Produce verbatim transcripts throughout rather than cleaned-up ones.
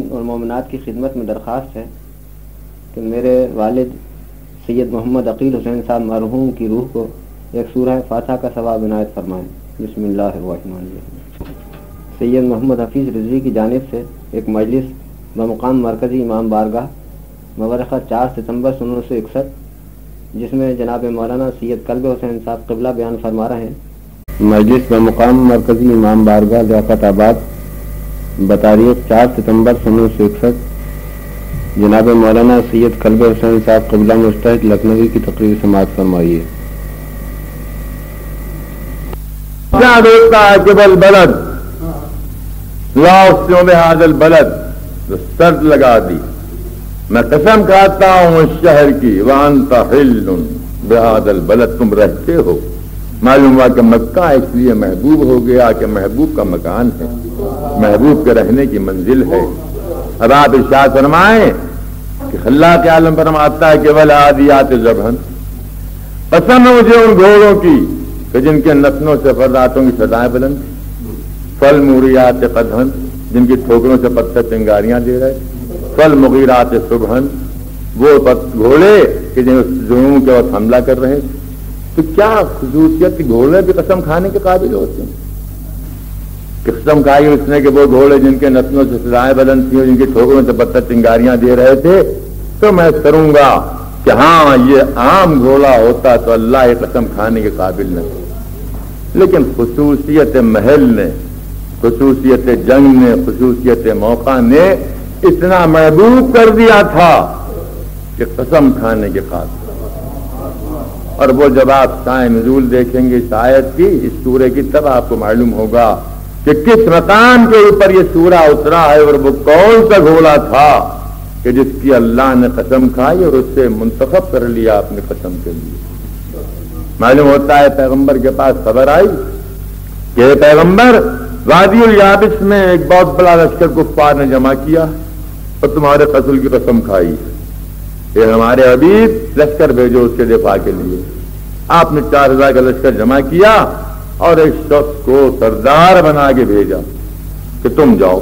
مومنین اور مومنات کی خدمت میں درخواست ہے کہ میرے والد سید محمد عقیل حسین صاحب مرحوم کی روح کو ایک سورہ فاتحہ کا ثواب عنایت فرمائیں۔ بسم اللہ الرحمن الرحیم۔ سید محمد حفیظ رضوی کی جانب سے ایک مجلس بمقام مرکزی امام بارگاہ مورخہ چار ستمبر انیس سو اکسٹھ جس میں جناب مولانا سید کلب حسین صاحب قبلہ بیان فرما رہے ہیں۔ مجلس بمقام مرکزی امام بارگاہ لیاقت آباد بتاریخ چار ستمبر انیس سو اکسٹھ جناب مولانا سید کلب حسین صاحب قبلہ مجتہد لکھنوی کی تقریر سماعت فرمائیے۔ کیا روکتا ہے کہ بل بلد لاؤ بہاد البلد تو سرد لگا دی، میں قسم کھاتا ہوں اس شہر کی وانت حل بہاد البلد، تم رہتے ہو، معلوم ہوا کہ مکہ اس لیے محبوب ہو گیا کہ محبوب کا مکان ہے، محبوب کے رہنے کی منزل ہے۔ اب آپ ارشاد فرمائیں کہ اللہ کے عالم فرماتا ہے کہ والعادیات ضبحا، پسند ہے مجھے ان گھوڑوں کی کہ جن کے نتنوں سے فرداتوں کی سدائیں بلند، فالموریات قدحا، جن کی ٹھوکروں سے پتھر چنگاریاں دے رہے، فالمغیرات صبحا، وہ گھوڑے کہ جن ظلم کے وقت حملہ کر رہے ہیں۔ تو کیا خصوصیت گھوڑے بھی قسم کھانے کے قابل ہوتے ہیں؟ قسم کھائی اس نے کہ وہ گھوڑے جن کے نتنوں سے سدائیں بلند تھیں اور جن کی ٹھوکروں سے پتھر چنگاریاں دے رہے تھے، تو میں کروں گا کہ ہاں یہ عام گھوڑا ہوتا تو اللہ یہ قسم کھانے کے قابل نہ تھے۔ لیکن خصوصیت محل نے، خصوصیت جنگ نے، خصوصیت موقع نے اتنا محبوب کر دیا تھا کہ قسم کھانے کے قابل۔ اور وہ جب آپ سائے نزول دیکھیں گے اس آیت کی، اس سورے کی، تب آپ کو معلوم ہوگا کہ کس مقام کے اوپر یہ سورہ اترا ہے اور وہ کون سا گھوڑا تھا کہ جس کی اللہ نے قسم کھائی اور اس سے منتخب کر لیا اپنے قسم کے لیے۔ معلوم ہوتا ہے پیغمبر کے پاس خبر آئی کہ پیغمبر وادی الیابس میں ایک بہت بڑا لشکر کفار نے جمع کیا اور تمہارے قتل کی قسم کھائی، یہ ہمارے حبیب لشکر بھیجو اس کے دفاع کے لیے۔ آپ نے چار ہزار کا لشکر جمع کیا اور ایک شخص کو سردار بنا کے بھیجا کہ تم جاؤ۔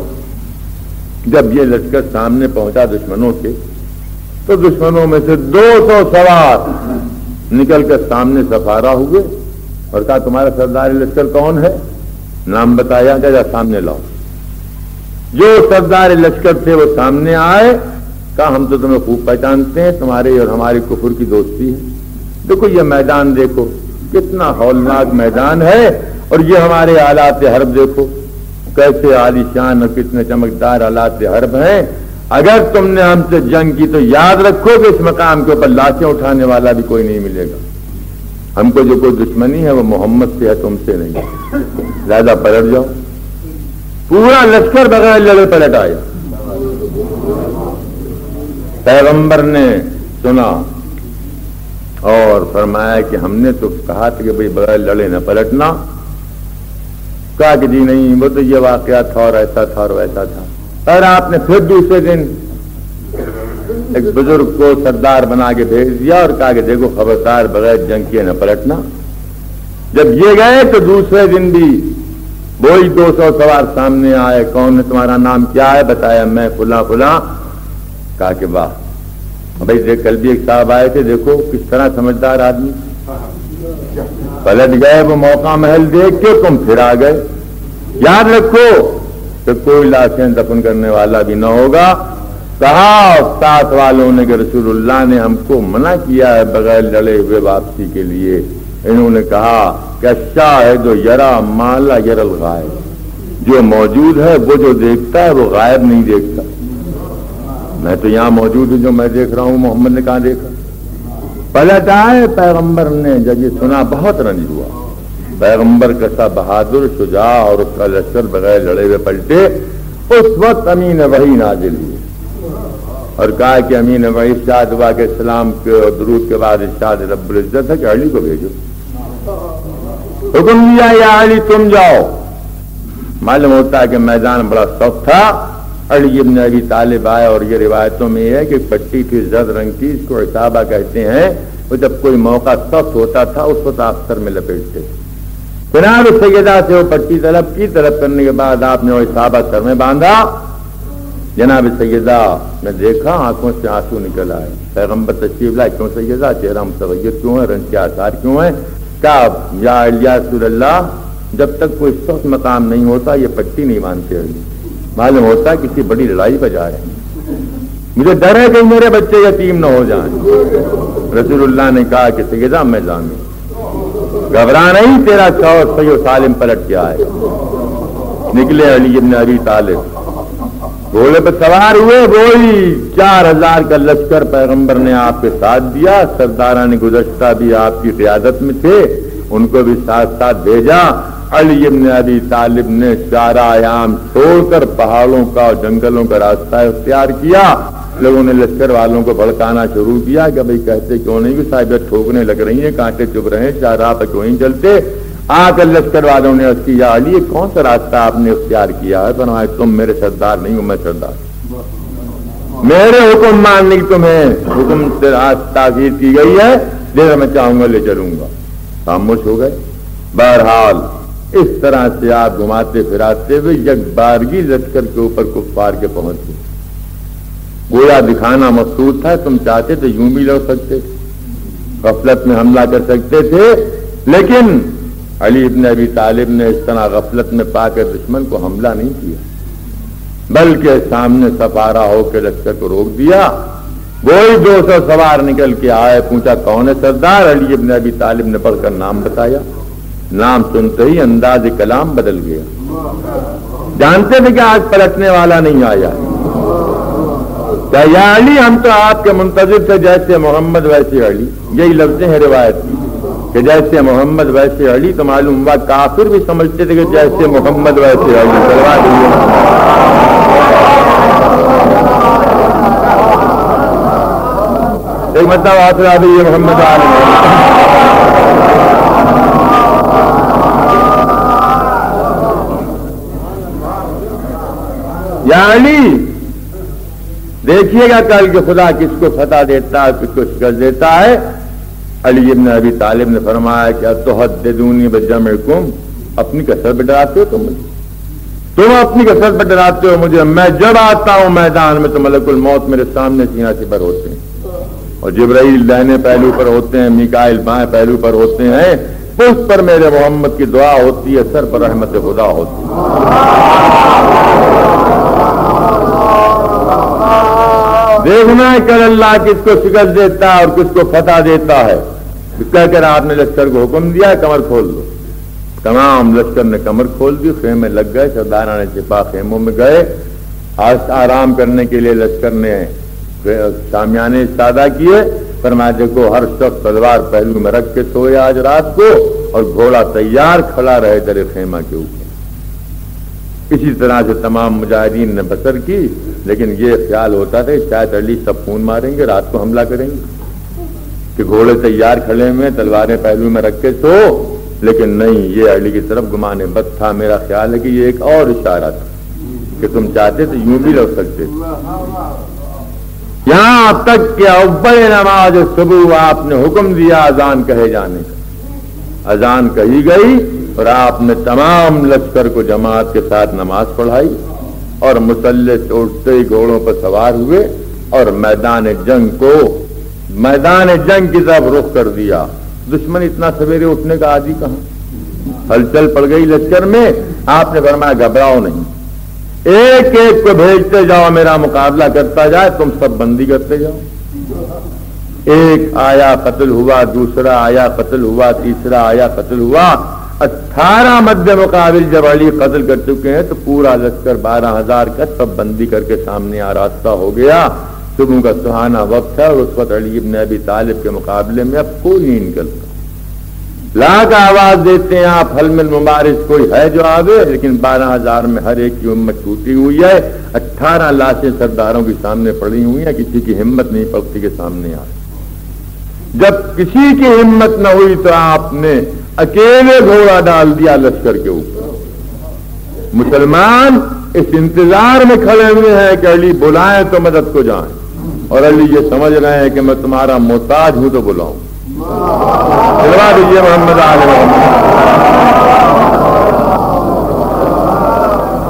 جب یہ لشکر سامنے پہنچا دشمنوں کے، تو دشمنوں میں سے دو سو سوار نکل کر سامنے سفارا ہوئے اور کہا تمہارا سردار لشکر کون ہے؟ نام بتایا کہ جا سامنے لاؤ۔ جو سردار لشکر تھے وہ سامنے آئے، کہا ہم تو تمہیں خوب پہچانتے ہیں، تمہارے اور ہماری کفر کی دوستی ہے، دیکھو یہ میدان دیکھو کتنا ہولناک میدان ہے، اور یہ ہمارے آلات حرب دیکھو کیسے عالی شان اور کتنے چمکدار آلات حرب ہیں۔ اگر تم نے ہم سے جنگ کی تو یاد رکھو کہ اس مقام کے اوپر لاشیں اٹھانے والا بھی کوئی نہیں ملے گا، ہم کو جو کوئی دشمنی ہے وہ محمد سے ہے، تم سے نہیں، زیادہ پلٹ جاؤ۔ پورا لشکر بغیر لڑے پلٹ آیا۔ پیغمبر نے سنا اور فرمایا کہ ہم نے تو کہا تھا کہ بھئی بغیر لڑے نہ پلٹنا، کہا کہ جی نہیں وہ تو یہ واقعہ تھا اور ایسا تھا اور ویسا تھا۔ اور آپ نے پھر دوسرے دن ایک بزرگ کو سردار بنا کے بھیج دیا اور کہا کہ دیکھو خبردار بغیر جنگ کیے نہ پلٹنا۔ جب یہ گئے تو دوسرے دن بھی وہی دو سو سوار سامنے آئے، کون ہے تمہارا نام کیا ہے؟ بتایا میں فلاں فلاں۔ کہا کہ واہ بھائی دیکھ کل بھی ایک صاحب آئے تھے، دیکھو کس طرح سمجھدار آدمی، پلٹ گئے وہ موقع محل دیکھ کے، تم پھر آ گئے۔ یاد رکھو کہ کوئی لاشیں دفن کرنے والا بھی نہ ہوگا۔ کہا ساتھ والوں نے کہ رسول اللہ نے ہم کو منع کیا ہے بغیر لڑے ہوئے واپسی کے لیے۔ انہوں نے کہا کہ الشاہد یرا ما لا یری الغائب، جو موجود ہے وہ جو دیکھتا ہے وہ غائب نہیں دیکھتا۔ میں تو یہاں موجود ہوں، جو میں دیکھ رہا ہوں محمد نے کہاں دیکھا؟ پلٹ آئے پیغمبر نے، جب یہ سنا بہت رنج ہوا۔ پیغمبر کیسا بہادر شجاع اور اس کا لشکر بغیر لڑے ہوئے پلٹے۔ اس وقت امین وحی نازل ہوئی اور کہا کہ امین وحی ارشاد ہوا کہ اسلام کے درود کے بعد ارشاد رب العزت ہے کہ علی کو بھیجو۔ حکم دیا یا علی تم جاؤ۔ معلوم ہوتا ہے کہ میدان بڑا سخت تھا۔ علی ابن ابی طالب آئے اور یہ روایتوں میں یہ ہے کہ پٹی تھی زرد رنگ کی، اس کو عصابہ کہتے ہیں، وہ جب کوئی موقع سخت ہوتا تھا اس وقت آپ سر میں لپیٹتے۔ فنان سیدہ سے وہ پٹی طلب کی، طلب کرنے کے بعد آپ نے وہ عصابہ سر میں باندھا۔ جناب سیدہ نے دیکھا آنکھوں سے آنسو نکل آئے. پیغمبر تشریف لائے. کیوں سیدہ چہرہ متغیر کیوں ہے, رنج کے آثار کیوں ہیں؟ کہا یا علیہ رسول اللہ جب تک کوئی سخت مقام نہیں ہوتا یہ پٹی نہیں مانتے. معلوم ہوتا ہے کسی بڑی لڑائی پہ جا رہے ہیں, مجھے ڈر ہے کہ میرے بچے یتیم نہ ہو جائیں. رسول اللہ نے کہا کہ سیدہ میں جانوں, گھبرا نہیں, تیرا شوہر صحیح و سالم پلٹ کے آئے. نکلے علی ابن ابی طالب, گھوڑے پہ سوار ہوئے. وہی چار ہزار کا لشکر پیغمبر نے آپ کے ساتھ دیا. سرداران گزشتہ بھی آپ کی قیادت میں تھے, ان کو بھی ساتھ ساتھ بھیجا. علی ابن ابی طالب نے چارہ ایام چھوڑ کر پہاڑوں کا اور جنگلوں کا راستہ اختیار کیا. لوگوں نے لشکر والوں کو بھڑکانا شروع کیا کہ بھائی کہتے کیوں نہیں کہ صاحب ٹھوکنے لگ رہی ہیں, کانٹے چبھ رہے ہیں, چار راہ پہ کیوں نہیں چلتے. آ کر لشکر والوں نے عرض کیا علی یہ کون سا راستہ آپ نے اختیار کیا ہے؟ فرمایا تم میرے سردار نہیں ہو, میں سردار. میرے حکم ماننے کی تمہیں حکم سے تاکید کی گئی ہے, جیسا میں چاہوں گا لے چلوں گا. خاموش ہو گئے. بہرحال اس طرح سے آپ گھماتے پھراتے ہوئے یک بارگی لشکر کے اوپر کفار کے پہنچ گئے. گویا دکھانا مقصود تھا, تم چاہتے تو یوں بھی لڑ سکتے تھے, غفلت میں حملہ کر سکتے تھے, لیکن علی ابن ابی طالب نے اس طرح غفلت میں پا کر دشمن کو حملہ نہیں کیا, بلکہ سامنے سفارا ہو کے لشکر کو روک دیا. وہی دو سو سوار نکل کے آئے, پوچھا کون ہے سردار؟ علی ابن ابی طالب نے پڑھ کر نام بتایا. نام سنتے ہی انداز کلام بدل گیا. جانتے تھے کہ آج پلٹنے والا نہیں آیا. کہ یا علی ہم تو آپ کے منتظر تھے, جیسے محمد ویسے علی. یہی لفظیں ہیں روایت کی کہ جیسے محمد ویسے علی. تو معلوم ہوا کافر بھی سمجھتے تھے کہ جیسے محمد ویسے علی. کروا دیے. ایک مطلب آپ یہ محمد علی یا علی دیکھیے گا کل کہ خدا کس کو فتح دیتا ہے, کس کو شکست دیتا ہے. علی ابن ابی طالب نے فرمایا کہ تحدثونی بجمعکم, اپنی کثرت پہ ڈراتے ہو تم مجھے, تم اپنی کثرت پہ ڈراتے ہو مجھے. میں جب آتا ہوں میدان میں تو ملک الموت میرے سامنے سینہ سے پر ہوتے ہیں, اور جبرائیل دائنے پہلو پر ہوتے ہیں, میکائیل بائیں پہلو پر ہوتے ہیں. اس پر میرے محمد کی دعا ہوتی ہے, سر پر رحمت خدا ہوتی ہے. دیکھنا ہے کل اللہ کس کو شکست دیتا ہے اور کس کو فتح دیتا ہے. کہہ کر آپ نے لشکر کو حکم دیا کمر کھول دو. تمام لشکر نے کمر کھول دی, خیمے لگ گئے. سرداران چھپا خیموں میں گئے. آرام کرنے کے لیے لشکر نے شامیانے سادہ کیے. فرمایا دیکھو ہر شخص تلوار پہلو میں رکھ کے سوئے آج رات کو, اور گھوڑا تیار کھڑا رہے در خیمہ کے اوپر. اسی طرح سے تمام مجاہدین نے بسر کی, لیکن یہ خیال ہوتا تھا شاید علی سب خون ماریں گے, رات کو حملہ کریں گے, کہ گھوڑے تیار کھڑے ہوئے تلواریں پہلو میں رکھ کے سو. لیکن نہیں, یہ علی کی طرف گمانے بد تھا. میرا خیال ہے کہ یہ ایک اور اشارہ تھا کہ تم چاہتے تو یوں بھی لڑ سکتے تھے. یہاں تک کہ اول نماز صبح آپ نے حکم دیا اذان کہے جانے کا. اذان کہی گئی اور آپ نے تمام لشکر کو جماعت کے ساتھ نماز پڑھائی, اور مسلح سے اٹھتے ہی گھوڑوں پر سوار ہوئے اور میدان جنگ کو میدان جنگ کی طرف رخ کر دیا. دشمن اتنا سویرے اٹھنے کا عادی کہاں, ہلچل پڑ گئی لشکر میں. آپ نے فرمایا گھبراؤ نہیں, ایک ایک کو بھیجتے جاؤ, میرا مقابلہ کرتا جائے, تم سب بندی کرتے جاؤ. ایک آیا قتل ہوا, دوسرا آیا قتل ہوا, تیسرا آیا قتل ہوا. اٹھارہ مد مقابل جب علی قتل کر چکے ہیں تو پورا لشکر بارہ ہزار کا سب بندی کر کے سامنے آراستہ ہو گیا. صبح کا سہانا وقت ہے, اور اس وقت علی ابن ابی طالب کے مقابلے میں اب کوئی نہیں نکلتا. لاکھ آواز دیتے ہیں آپ حل میں مبارز کوئی ہے جو آگے, لیکن بارہ ہزار میں ہر ایک کی ہمت ٹوٹی ہوئی ہے. اٹھارہ لاشیں سرداروں کے سامنے پڑی ہوئی ہیں, کسی کی ہمت نہیں پڑتی کے سامنے آئے. جب کسی کی ہمت نہ ہوئی تو آپ نے اکیلے گھوڑا ڈال دیا لشکر کے اوپر. مسلمان اس انتظار میں کھڑے ہوئے ہیں کہ علی بلائیں تو مدد کو جائیں, اور علی یہ سمجھ رہے ہیں کہ میں تمہارا محتاج ہوں تو بلاؤں. چلوا دیجیے محمد آل محمد.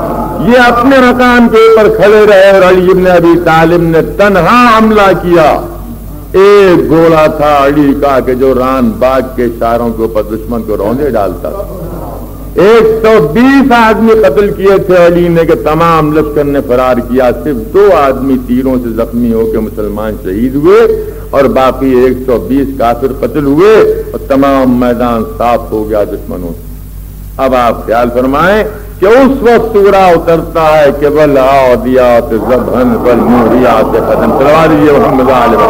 یہ اپنے مقام کے اوپر کھڑے رہے اور علی ابن ابی طالب نے تنہا حملہ کیا. ایک گھوڑا تھا علی کا کہ جو ران باغ کے اشاروں کے اوپر دشمن کو روندے ڈالتا تھا. ایک سو بیس آدمی قتل کیے تھے علی نے کہ تمام لشکر نے فرار کیا. صرف دو آدمی تیروں سے زخمی ہو کے مسلمان شہید ہوئے اور باقی ایک سو بیس کافر قتل ہوئے اور تمام میدان صاف ہو گیا دشمنوں سے. اب آپ خیال فرمائیں کہ اس وقت سورہ اترتا ہے کہ والعادیات ضبحا فالموریات قدحا. چلوا دیجیے محمد علیہ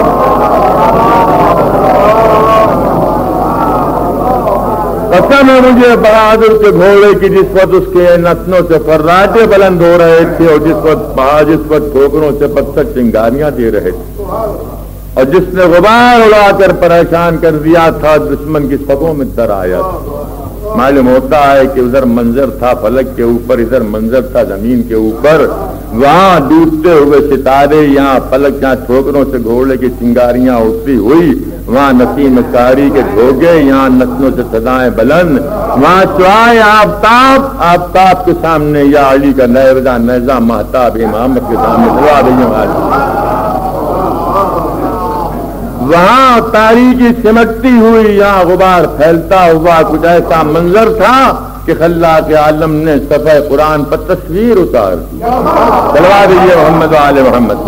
قسم ہے مجھے بہادر کے گھوڑے کی جس وقت اس کے نتنوں سے فراٹے بلند ہو رہے تھے اور جس وقت جس وقت ٹھوکروں سے پتھر چنگاریاں دے رہے تھے اور جس نے غبار اڑا کر پریشان کر دیا تھا دشمن کی صفوں میں در آیا تھا. معلوم ہوتا ہے کہ ادھر منظر تھا فلک کے اوپر, ادھر منظر تھا زمین کے اوپر. وہاں ڈوبتے ہوئے ستارے, یہاں فلک, جہاں ٹھوکروں سے گھوڑے کی چنگاریاں اٹھتی ہوئی, وہاں نسیم کاری کے دھوگے, یہاں نسلوں سے سدائیں بلند, وہاں چوائے آفتاب, آفتاب کے سامنے یا علی کا نیزہ نیزہ مہتاب امامت کے سامنے چلا رہی. وہاں تاریخی سمٹتی ہوئی, یہاں غبار پھیلتا ہوا, کچھ ایسا منظر تھا کہ خلاق عالم نے صفحہ قرآن پر تصویر اتار دی. چلوا دیجیے محمد آل محمد.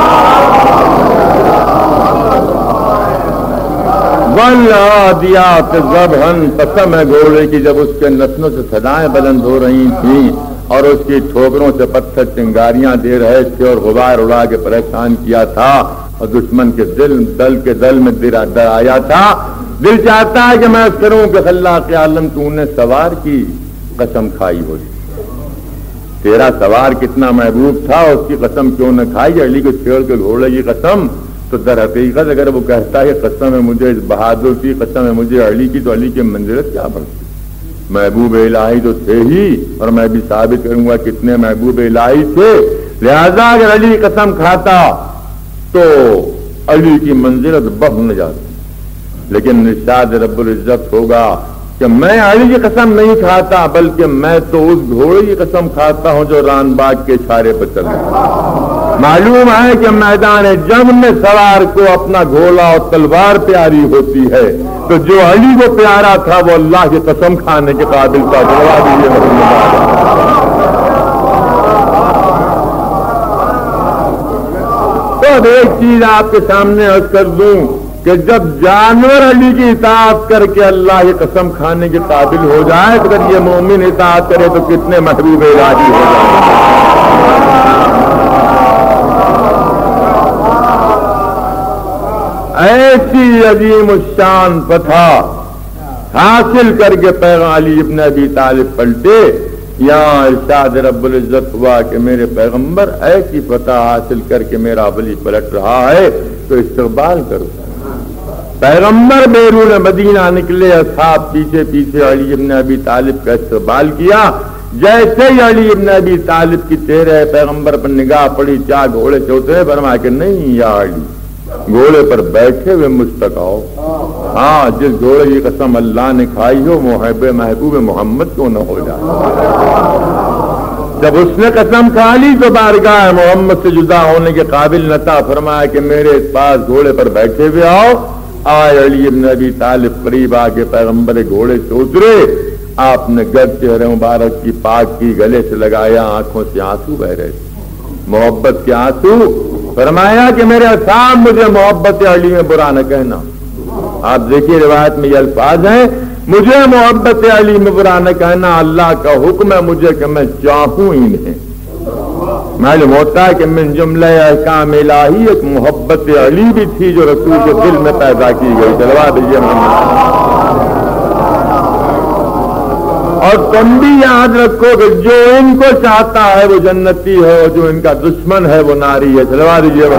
والعادیات ضبحا, قسم ہے گھوڑے کی جب اس کے نسلوں سے صدائیں بلند ہو رہی تھیں اور اس کی ٹھوکروں سے پتھر چنگاریاں دے رہے تھے اور غبار اڑا کے پریشان کیا تھا اور دشمن کے دل دل کے دل میں در آیا تھا. دل چاہتا ہے کہ میں کروں کہ خلاق عالم تو نے سوار کی قسم کھائی ہو, تیرا سوار کتنا محبوب تھا, اس کی قسم کیوں نہ کھائی. علی کو چھیڑ کے گھوڑے کی قسم, تو در حقیقت اگر وہ کہتا ہے قسم ہے مجھے اس بہادر کی, قسم ہے مجھے علی کی, تو علی کی منزلت کیا بڑھتی. محبوب الہی تو تھے ہی, اور میں بھی ثابت کروں گا کتنے محبوب الہی تھے. لہذا اگر علی قسم کھاتا تو علی کی منزلت بڑھ نہ جاتی. لیکن ارشاد رب العزت ہوگا کہ میں علی کی قسم نہیں کھاتا, بلکہ میں تو اس گھوڑے کی قسم کھاتا ہوں جو ران باغ کے اشارے پر چل رہا ہے. معلوم ہے کہ میدان جنگ میں سوار کو اپنا گھوڑا اور تلوار پیاری ہوتی ہے, تو جو علی کو پیارا تھا وہ اللہ کی قسم کھانے کے قابل تھا. جواب دیجیے. اب ایک چیز آپ کے سامنے عرض کر دوں کہ جب جانور علی کی اطاعت کر کے اللہ کی قسم کھانے کے قابل ہو جائے, تو اگر یہ مومن اطاعت کرے تو کتنے محبوب الہی ہو جائے. ایسی عظیم الشان فتح حاصل کر کے پیغام علی ابن ابی طالب پلٹے. یہاں ارشاد رب العزت ہوا کہ میرے پیغمبر ایسی فتح حاصل کر کے میرا ولی پلٹ رہا ہے تو استقبال کرو. پیغمبر بیرون مدینہ نکلے, اصحاب پیچھے پیچھے علی ابن ابی طالب کا استقبال کیا. جیسے ہی علی ابن ابی طالب کی چہرے پیغمبر پر نگاہ پڑی, کیا گھوڑے سے اترے؟ فرمایا کہ نہیں یا علی, گھوڑے پر بیٹھے ہوئے مجھ تک آؤ. ہاں, جس گھوڑے کی قسم اللہ نے کھائی ہو محب محبوب محمد کیوں نہ ہو جائے. جب اس نے قسم کھا لی تو بارگاہ محمد سے جدا ہونے کے قابل نہ تھا. فرمایا کہ میرے پاس گھوڑے پر بیٹھے ہوئے آؤ. آئے علی ابن ابی طالب قریب آ کے پیغمبر گھوڑے سے اترے. آپ نے گرد چہرے مبارک کی پاک کی گلے سے لگایا, آنکھوں سے آنسو بہ رہے تھے, محبت کے آنسو. فرمایا کہ میرے صاحب مجھے محبت علی میں برا نہ کہنا. آپ دیکھیے روایت میں یہ الفاظ ہیں, مجھے محبت علی میں برا نہ کہنا, اللہ کا حکم ہے مجھے کہ میں چاہوں انہیں. معلوم ہوتا ہے کہ من جملہ احکام الہی ایک محبت علی بھی تھی جو رسول کے دل میں پیدا کی گئی. چلوا دیجیے محمد. اور تم بھی یاد رکھو کہ جو ان کو چاہتا ہے وہ جنتی ہے, اور جو ان کا دشمن ہے وہ ناری ہے. چلوا دیجیے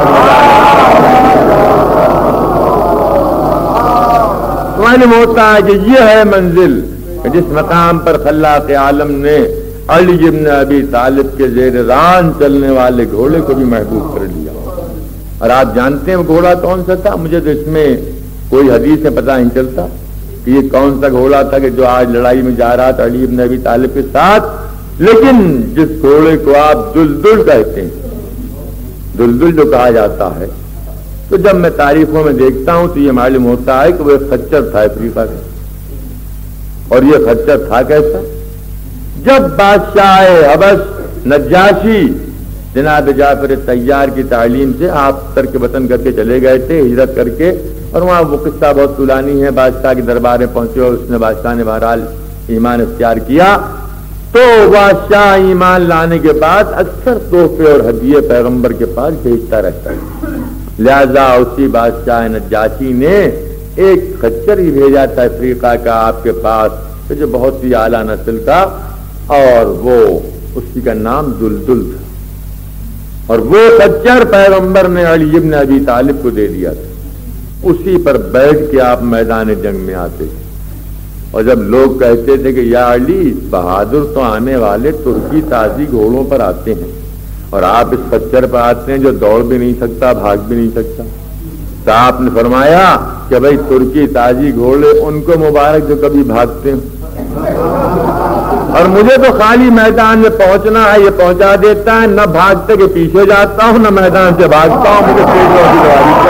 معلوم ہوتا ہے کہ یہ ہے منزل جس مقام پر خلاق عالم نے علی ابن ابی طالب کے زیر ران چلنے والے گھوڑے کو بھی محبوب کر لیا. اور آپ جانتے ہیں وہ گھوڑا کون سا تھا؟ مجھے تو اس میں کوئی حدیث سے پتہ نہیں چلتا کہ یہ کون سا گھوڑا تھا کہ جو آج لڑائی میں جا رہا تھا علی ابن ابی طالب کے ساتھ. لیکن جس گھوڑے کو آپ دلدل کہتے ہیں، دلدل جو کہا جاتا ہے، تو جب میں تاریخوں میں دیکھتا ہوں تو یہ معلوم ہوتا ہے کہ وہ ایک خچر تھا افریقہ کا. اور یہ خچر تھا کیسا؟ جب بادشاہ حبش نجاشی جناب جعفر طیار کی تعلیم سے آپ ترک وطن کر کے چلے گئے تھے، ہجرت کر کے، اور وہاں وہ قصہ بہت طولانی ہے، بادشاہ کے دربار میں پہنچے اور اس نے بادشاہ نے بہرحال ایمان اختیار کیا. تو بادشاہ ایمان لانے کے بعد اکثر تحفے اور ہدیے پیغمبر کے پاس بھیجتا رہتا ہے. لہذا اسی بادشاہ نجاشی نے ایک خچر ہی بھیجا تھا افریقہ کا آپ کے پاس، جو بہت ہی اعلیٰ نسل کا، اور وہ اسی کا نام دلدل تھا. اور وہ خچر پیغمبر نے علی ابن ابی طالب کو دے دیا تھا. اسی پر بیٹھ کے آپ میدان جنگ میں آتے تھے. اور جب لوگ کہتے تھے کہ یا علی، بہادر تو آنے والے ترکی تازی گھوڑوں پر آتے ہیں اور آپ اس خچر پر آتے ہیں جو دوڑ بھی نہیں سکتا، بھاگ بھی نہیں سکتا، تو آپ نے فرمایا کہ بھائی ترکی تازی گھوڑے ان کو مبارک جو کبھی بھاگتے ہیں، اور مجھے تو خالی میدان میں پہنچنا ہے، یہ پہنچا دیتا ہے، نہ بھاگتے کہ پیچھے جاتا ہوں، نہ میدان سے بھاگتا ہوں، مجھے پیٹ روٹی دواری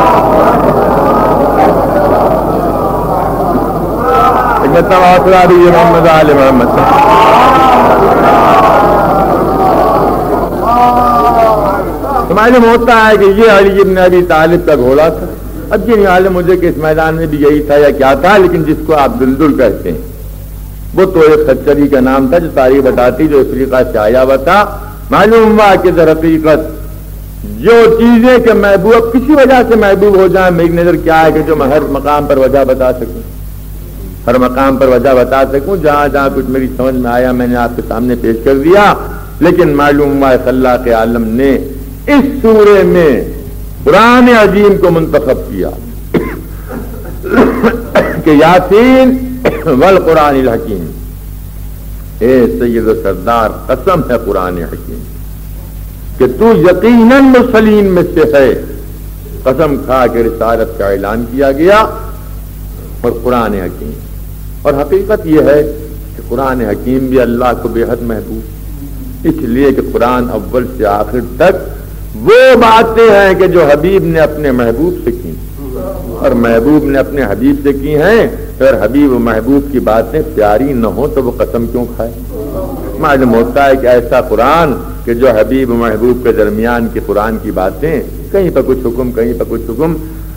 محمد علی محمد. معلوم ہوتا ہے کہ یہ علی ابن ابی طالب کا گھوڑا تھا. اب یہ نہیں معلوم مجھے کہ اس میدان میں بھی یہی تھا یا کیا تھا، لیکن جس کو آپ دلدل کہتے ہیں وہ تو ایک خچری کا نام تھا جو تاریخ بتاتی جو افریقہ سے آیا ہوا تھا. معلوم ہوا کہ در حقیقت جو چیزیں کہ محبوب کسی وجہ سے محبوب ہو جائیں، میری نظر کیا ہے کہ جو میں ہر مقام پر وجہ بتا سکوں، ہر مقام پر وجہ بتا سکوں، جہاں جہاں کچھ میری سمجھ میں آیا میں نے آپ کے سامنے پیش کر دیا. لیکن معلوم ہوا ہے اللہ کے عالم نے اس سورے میں قرآن عظیم کو منتخب کیا کہ یاسین والقرآن الحکیم. اے سید و سردار، قسم ہے قرآن حکیم کہ تو یقیناً مرسلین میں سے ہے. قسم کھا کے رسالت کا اعلان کیا گیا اور قرآن حکیم. اور حقیقت یہ ہے کہ قرآن حکیم بھی اللہ کو بے حد محبوب، اس لیے کہ قرآن اول سے آخر تک وہ باتیں ہیں کہ جو حبیب نے اپنے محبوب سے کی اور محبوب نے اپنے حبیب سے کی ہیں. اگر حبیب و محبوب کی باتیں پیاری نہ ہو تو وہ قسم کیوں کھائے؟ معلوم ہوتا ہے کہ ایسا قرآن کہ جو حبیب و محبوب کے درمیان کی قرآن کی باتیں، کہیں پر کچھ حکم کہیں پر کچھ حکم،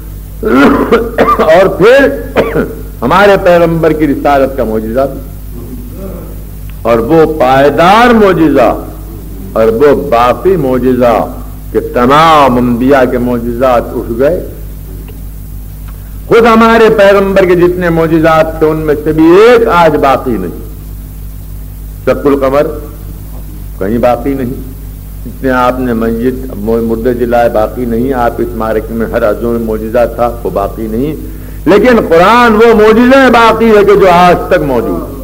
اور پھر ہمارے پیغمبر کی رسالت کا معجزہ بھی، اور وہ پائیدار معجزہ اور وہ باقی معجزہ کہ تمام انبیاء کے معجزات اٹھ گئے. خود ہمارے پیغمبر کے جتنے معجزات تھے ان میں سے بھی ایک آج باقی نہیں. شق القمر کہیں باقی نہیں، جتنے آپ نے مسجد مردے جلائے باقی نہیں، آپ اس معرکے میں ہر عزم میں معجزہ تھا وہ باقی نہیں. لیکن قرآن وہ معجزہ باقی ہے کہ جو آج تک موجود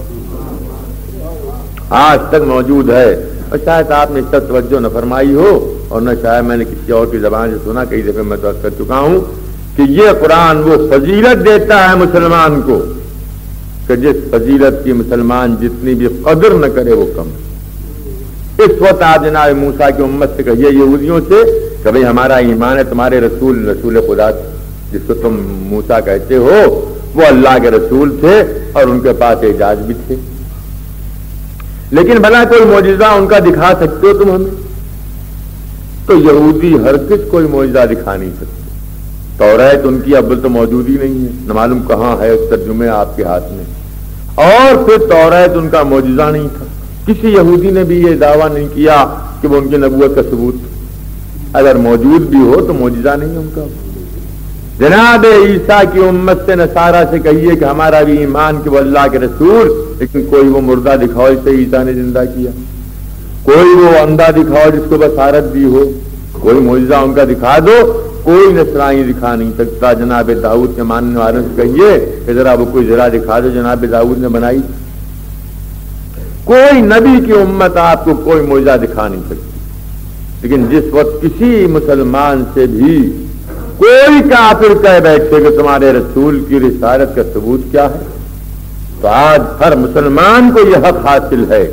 آج تک موجود ہے. اور شاید آپ نے اس پر توجہ نہ فرمائی ہو، اور نہ شاید میں نے کسی اور کی زبان سے سنا، کئی دفعہ میں تو کر چکا ہوں کہ یہ قرآن وہ فضیلت دیتا ہے مسلمان کو کہ جس فضیلت کی مسلمان جتنی بھی قدر نہ کرے وہ کم. اس وقت آپ جناب موسیٰ کی امت سے کہیے یہودیوں سے کہ بھئی ہمارا ایمان ہے تمہارے رسول رسول خدا جس کو تم موسیٰ کہتے ہو وہ اللہ کے رسول تھے اور ان کے پاس اعجاز بھی تھے، لیکن بھلا کوئی معجزہ ان کا دکھا سکتے ہو تم ہمیں؟ تو یہودی ہرگز کوئی معجزہ دکھا نہیں سکتے. توریت ان کی اول تو موجود ہی نہیں ہے، نہ معلوم کہاں ہے، اس ترجمے آپ کے ہاتھ میں. اور پھر توریت ان کا معجزہ نہیں تھا. کسی یہودی نے بھی یہ دعویٰ نہیں کیا کہ وہ ان کی نبوت کا ثبوت، اگر موجود بھی ہو تو معجزہ نہیں ان کا. جناب عیسیٰ کی امت سے نصارہ سے کہیے کہ ہمارا بھی ایمان کہ وہ اللہ کے رسول، لیکن کوئی وہ مردہ دکھاؤ جسے عیسیٰ نے زندہ کیا، کوئی وہ اندھا دکھاؤ جس کو بصارت دی ہو، کوئی معجزہ ان کا دکھا دو. کوئی نصرانی دکھا نہیں سکتا. جناب داؤد کے ماننے والوں سے کہیے کہ ذرا وہ کوئی ذرا دکھا دو جناب داؤد نے بنائی. کوئی نبی کی امت آپ کو کوئی معجزہ دکھا نہیں سکتی. لیکن جس وقت کسی مسلمان سے بھی کوئی کافر کہہ بیٹھے کہ تمہارے رسول کی رسالت کا ثبوت کیا ہے، تو آج ہر مسلمان کو یہ حق حاصل ہے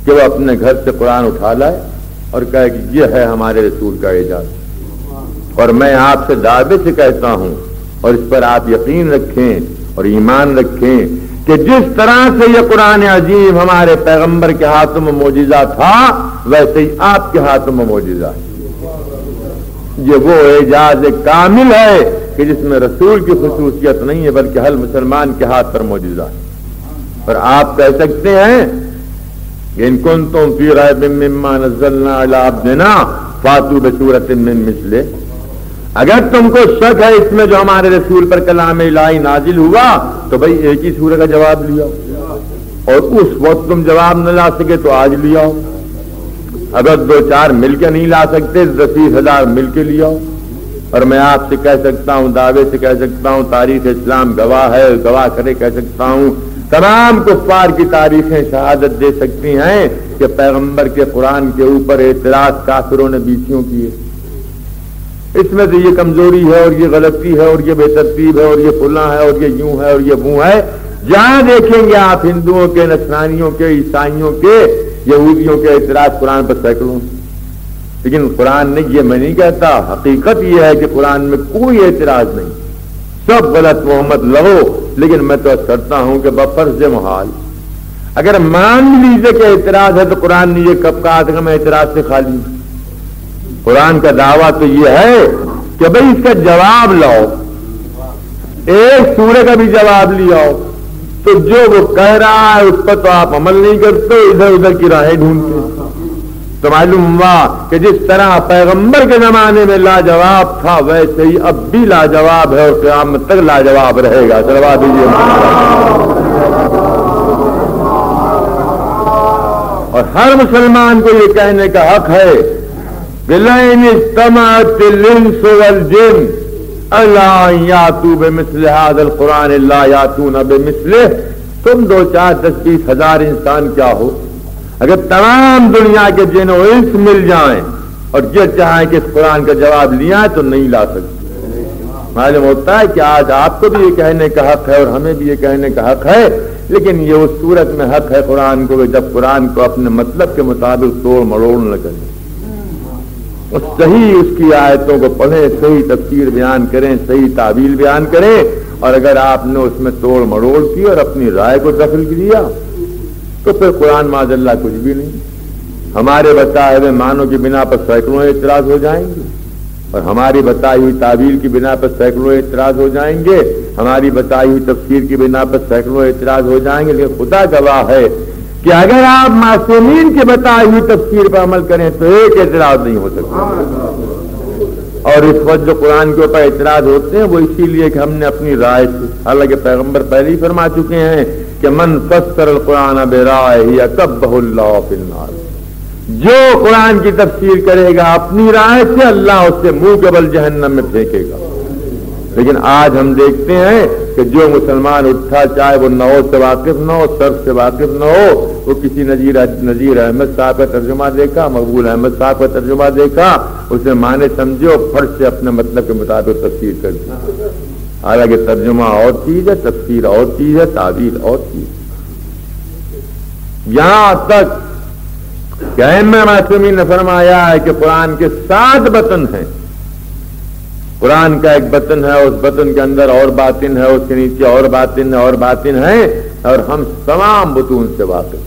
کہ وہ اپنے گھر سے قرآن اٹھا لائے اور کہے کہ یہ ہے ہمارے رسول کا اعجاز، اور میں آپ سے دعوے سے کہتا ہوں اور اس پر آپ یقین رکھیں اور ایمان رکھیں کہ جس طرح سے یہ قرآن عظیم ہمارے پیغمبر کے ہاتھوں میں معجزہ تھا ویسے ہی آپ کے ہاتھوں میں معجزہ ہے۔ یہ وہ اعجاز کامل ہے کہ جس میں رسول کی خصوصیت نہیں ہے بلکہ ہر مسلمان کے ہاتھ پر معجزہ ہے۔ اور آپ کہہ سکتے ہیں ان کنتم فی ریب مما نزلنا علی عبدنا فاتوا بسورۃ من مثلہ، اگر تم کو شک ہے اس میں جو ہمارے رسول پر کلام الہی نازل ہوا تو بھئی ایک ہی سورہ کا جواب لیا، اور اس وقت تم جواب نہ لا سکے تو آج لیا، اگر دو چار مل کے نہیں لا سکتے دس ہزار مل کے لیا۔ اور میں آپ سے کہہ سکتا ہوں، دعوے سے کہہ سکتا ہوں، تاریخ اسلام گواہ ہے، گواہ کرے کہہ سکتا ہوں، تمام کفار کی تاریخیں شہادت دے سکتی ہیں کہ پیغمبر کے قرآن کے اوپر اعتراض کافروں نے بیسیوں کیے، اس میں سے یہ کمزوری ہے اور یہ غلطی ہے اور یہ بے ترتیب ہے اور یہ فلاں ہے اور یہ یوں ہے اور یہ وہ ہے۔ جہاں دیکھیں گے آپ ہندوؤں کے، نصرانیوں کے، عیسائیوں کے، یہودیوں کے اعتراض قرآن پر سینکڑوں، لیکن قرآن نے، یہ میں نہیں کہتا، حقیقت یہ ہے کہ قرآن میں کوئی اعتراض نہیں، سب غلط محمد لہو، لیکن میں تو کرتا ہوں کہ بفرض محال اگر مان لیجیے کہ اعتراض ہے تو قرآن نے یہ کب کہا تھا کہ میں اعتراض سے خالی؟ قرآن کا دعویٰ تو یہ ہے کہ بھئی اس کا جواب لاؤ، ایک سورہ کا بھی جواب لیاؤ، تو جو وہ کہہ رہا ہے اس پر تو آپ عمل نہیں کرتے، ادھر ادھر کی راہیں ڈھونڈتے۔ تو معلوم ہوا کہ جس طرح پیغمبر کے زمانے میں لاجواب تھا ویسے ہی اب بھی لاجواب ہے اور قیامت تک لاجواب رہے گا۔ چلوا دیجیے۔ اور ہر مسلمان کو یہ کہنے کا حق ہے بِلَئِنِ اجْتَمَعَتِ الْإِنسُ وَالْجِنُّ أَلَا أَن يَأْتُوا بِمِثْلِ هَذَا الْقُرْآنِ لَا يَأْتُونَ بِمِثْلِهِ۔ تم دو چار دس بیس ہزار انسان کیا ہو، اگر تمام دنیا کے جن و انس مل جائیں اور یہ چاہیں کہ اس قرآن کا جواب لیا ہے تو نہیں لا سکتے۔ معلوم ہوتا ہے کہ آج آپ کو بھی یہ کہنے کا حق ہے اور ہمیں بھی یہ کہنے کا حق ہے، لیکن یہ اس صورت میں حق ہے قرآن کو جب قرآن کو اپنے مطلب کے مطابق توڑ مڑوڑ نہ کریں، صحیح اس کی آیتوں کو پڑھیں، صحیح تفسیر بیان کریں، صحیح تعبیر بیان کریں، اور اگر آپ نے اس میں توڑ مڑوڑ کی اور اپنی رائے کو دخل دیا تو پھر قرآن معاذ اللہ کچھ بھی نہیں۔ ہمارے بتائے ہوئے معنوں کی بنا پر سینکڑوں اعتراض ہو جائیں گے، اور ہماری بتائی ہوئی تعبیر کی بنا پر سینکڑوں اعتراض ہو جائیں گے، ہماری بتائی ہوئی تفسیر کی بنا پر سینکڑوں اعتراض ہو جائیں گے، لیکن خدا گواہ ہے کہ اگر آپ معصومین کی بتائی ہوئی تفسیر پر عمل کریں تو ایک اعتراض نہیں ہو سکتا۔ اور اس وقت جو قرآن کے اوپر اعتراض ہوتے ہیں وہ اسی لیے کہ ہم نے اپنی رائے سے، حالانکہ پیغمبر پہلے ہی فرما چکے ہیں کہ من فسر القرآن برائہ کبہ اللہ فی النار، جو قرآن کی تفسیر کرے گا اپنی رائے سے اللہ اس سے منہ کے بل جہنم میں پھینکے گا۔ لیکن آج ہم دیکھتے ہیں کہ جو مسلمان اٹھا چاہے وہ نو سے واقف نہ ہو، سر سے واقف نہ ہو، وہ کسی نذیر نذیر احمد صاحب کا ترجمہ دیکھا، مقبول احمد صاحب کا ترجمہ دیکھا، اسے معنی سمجھے اور فرض سے اپنے مطلب کے مطابق تفسیر کر دی۔ حالانکہ ترجمہ اور چیز ہے، تفسیر اور چیز ہے، تعبیر اور چیز۔ یہاں تک کہ ائمہ معصومین نے فرمایا ہے کہ قرآن کے سات بطن ہیں، قرآن کا ایک بطن ہے، اس بطن کے اندر اور باطن ہے، اس کے نیچے اور باطن ہے اور باطن ہے، اور ہم تمام بطون سے واقف۔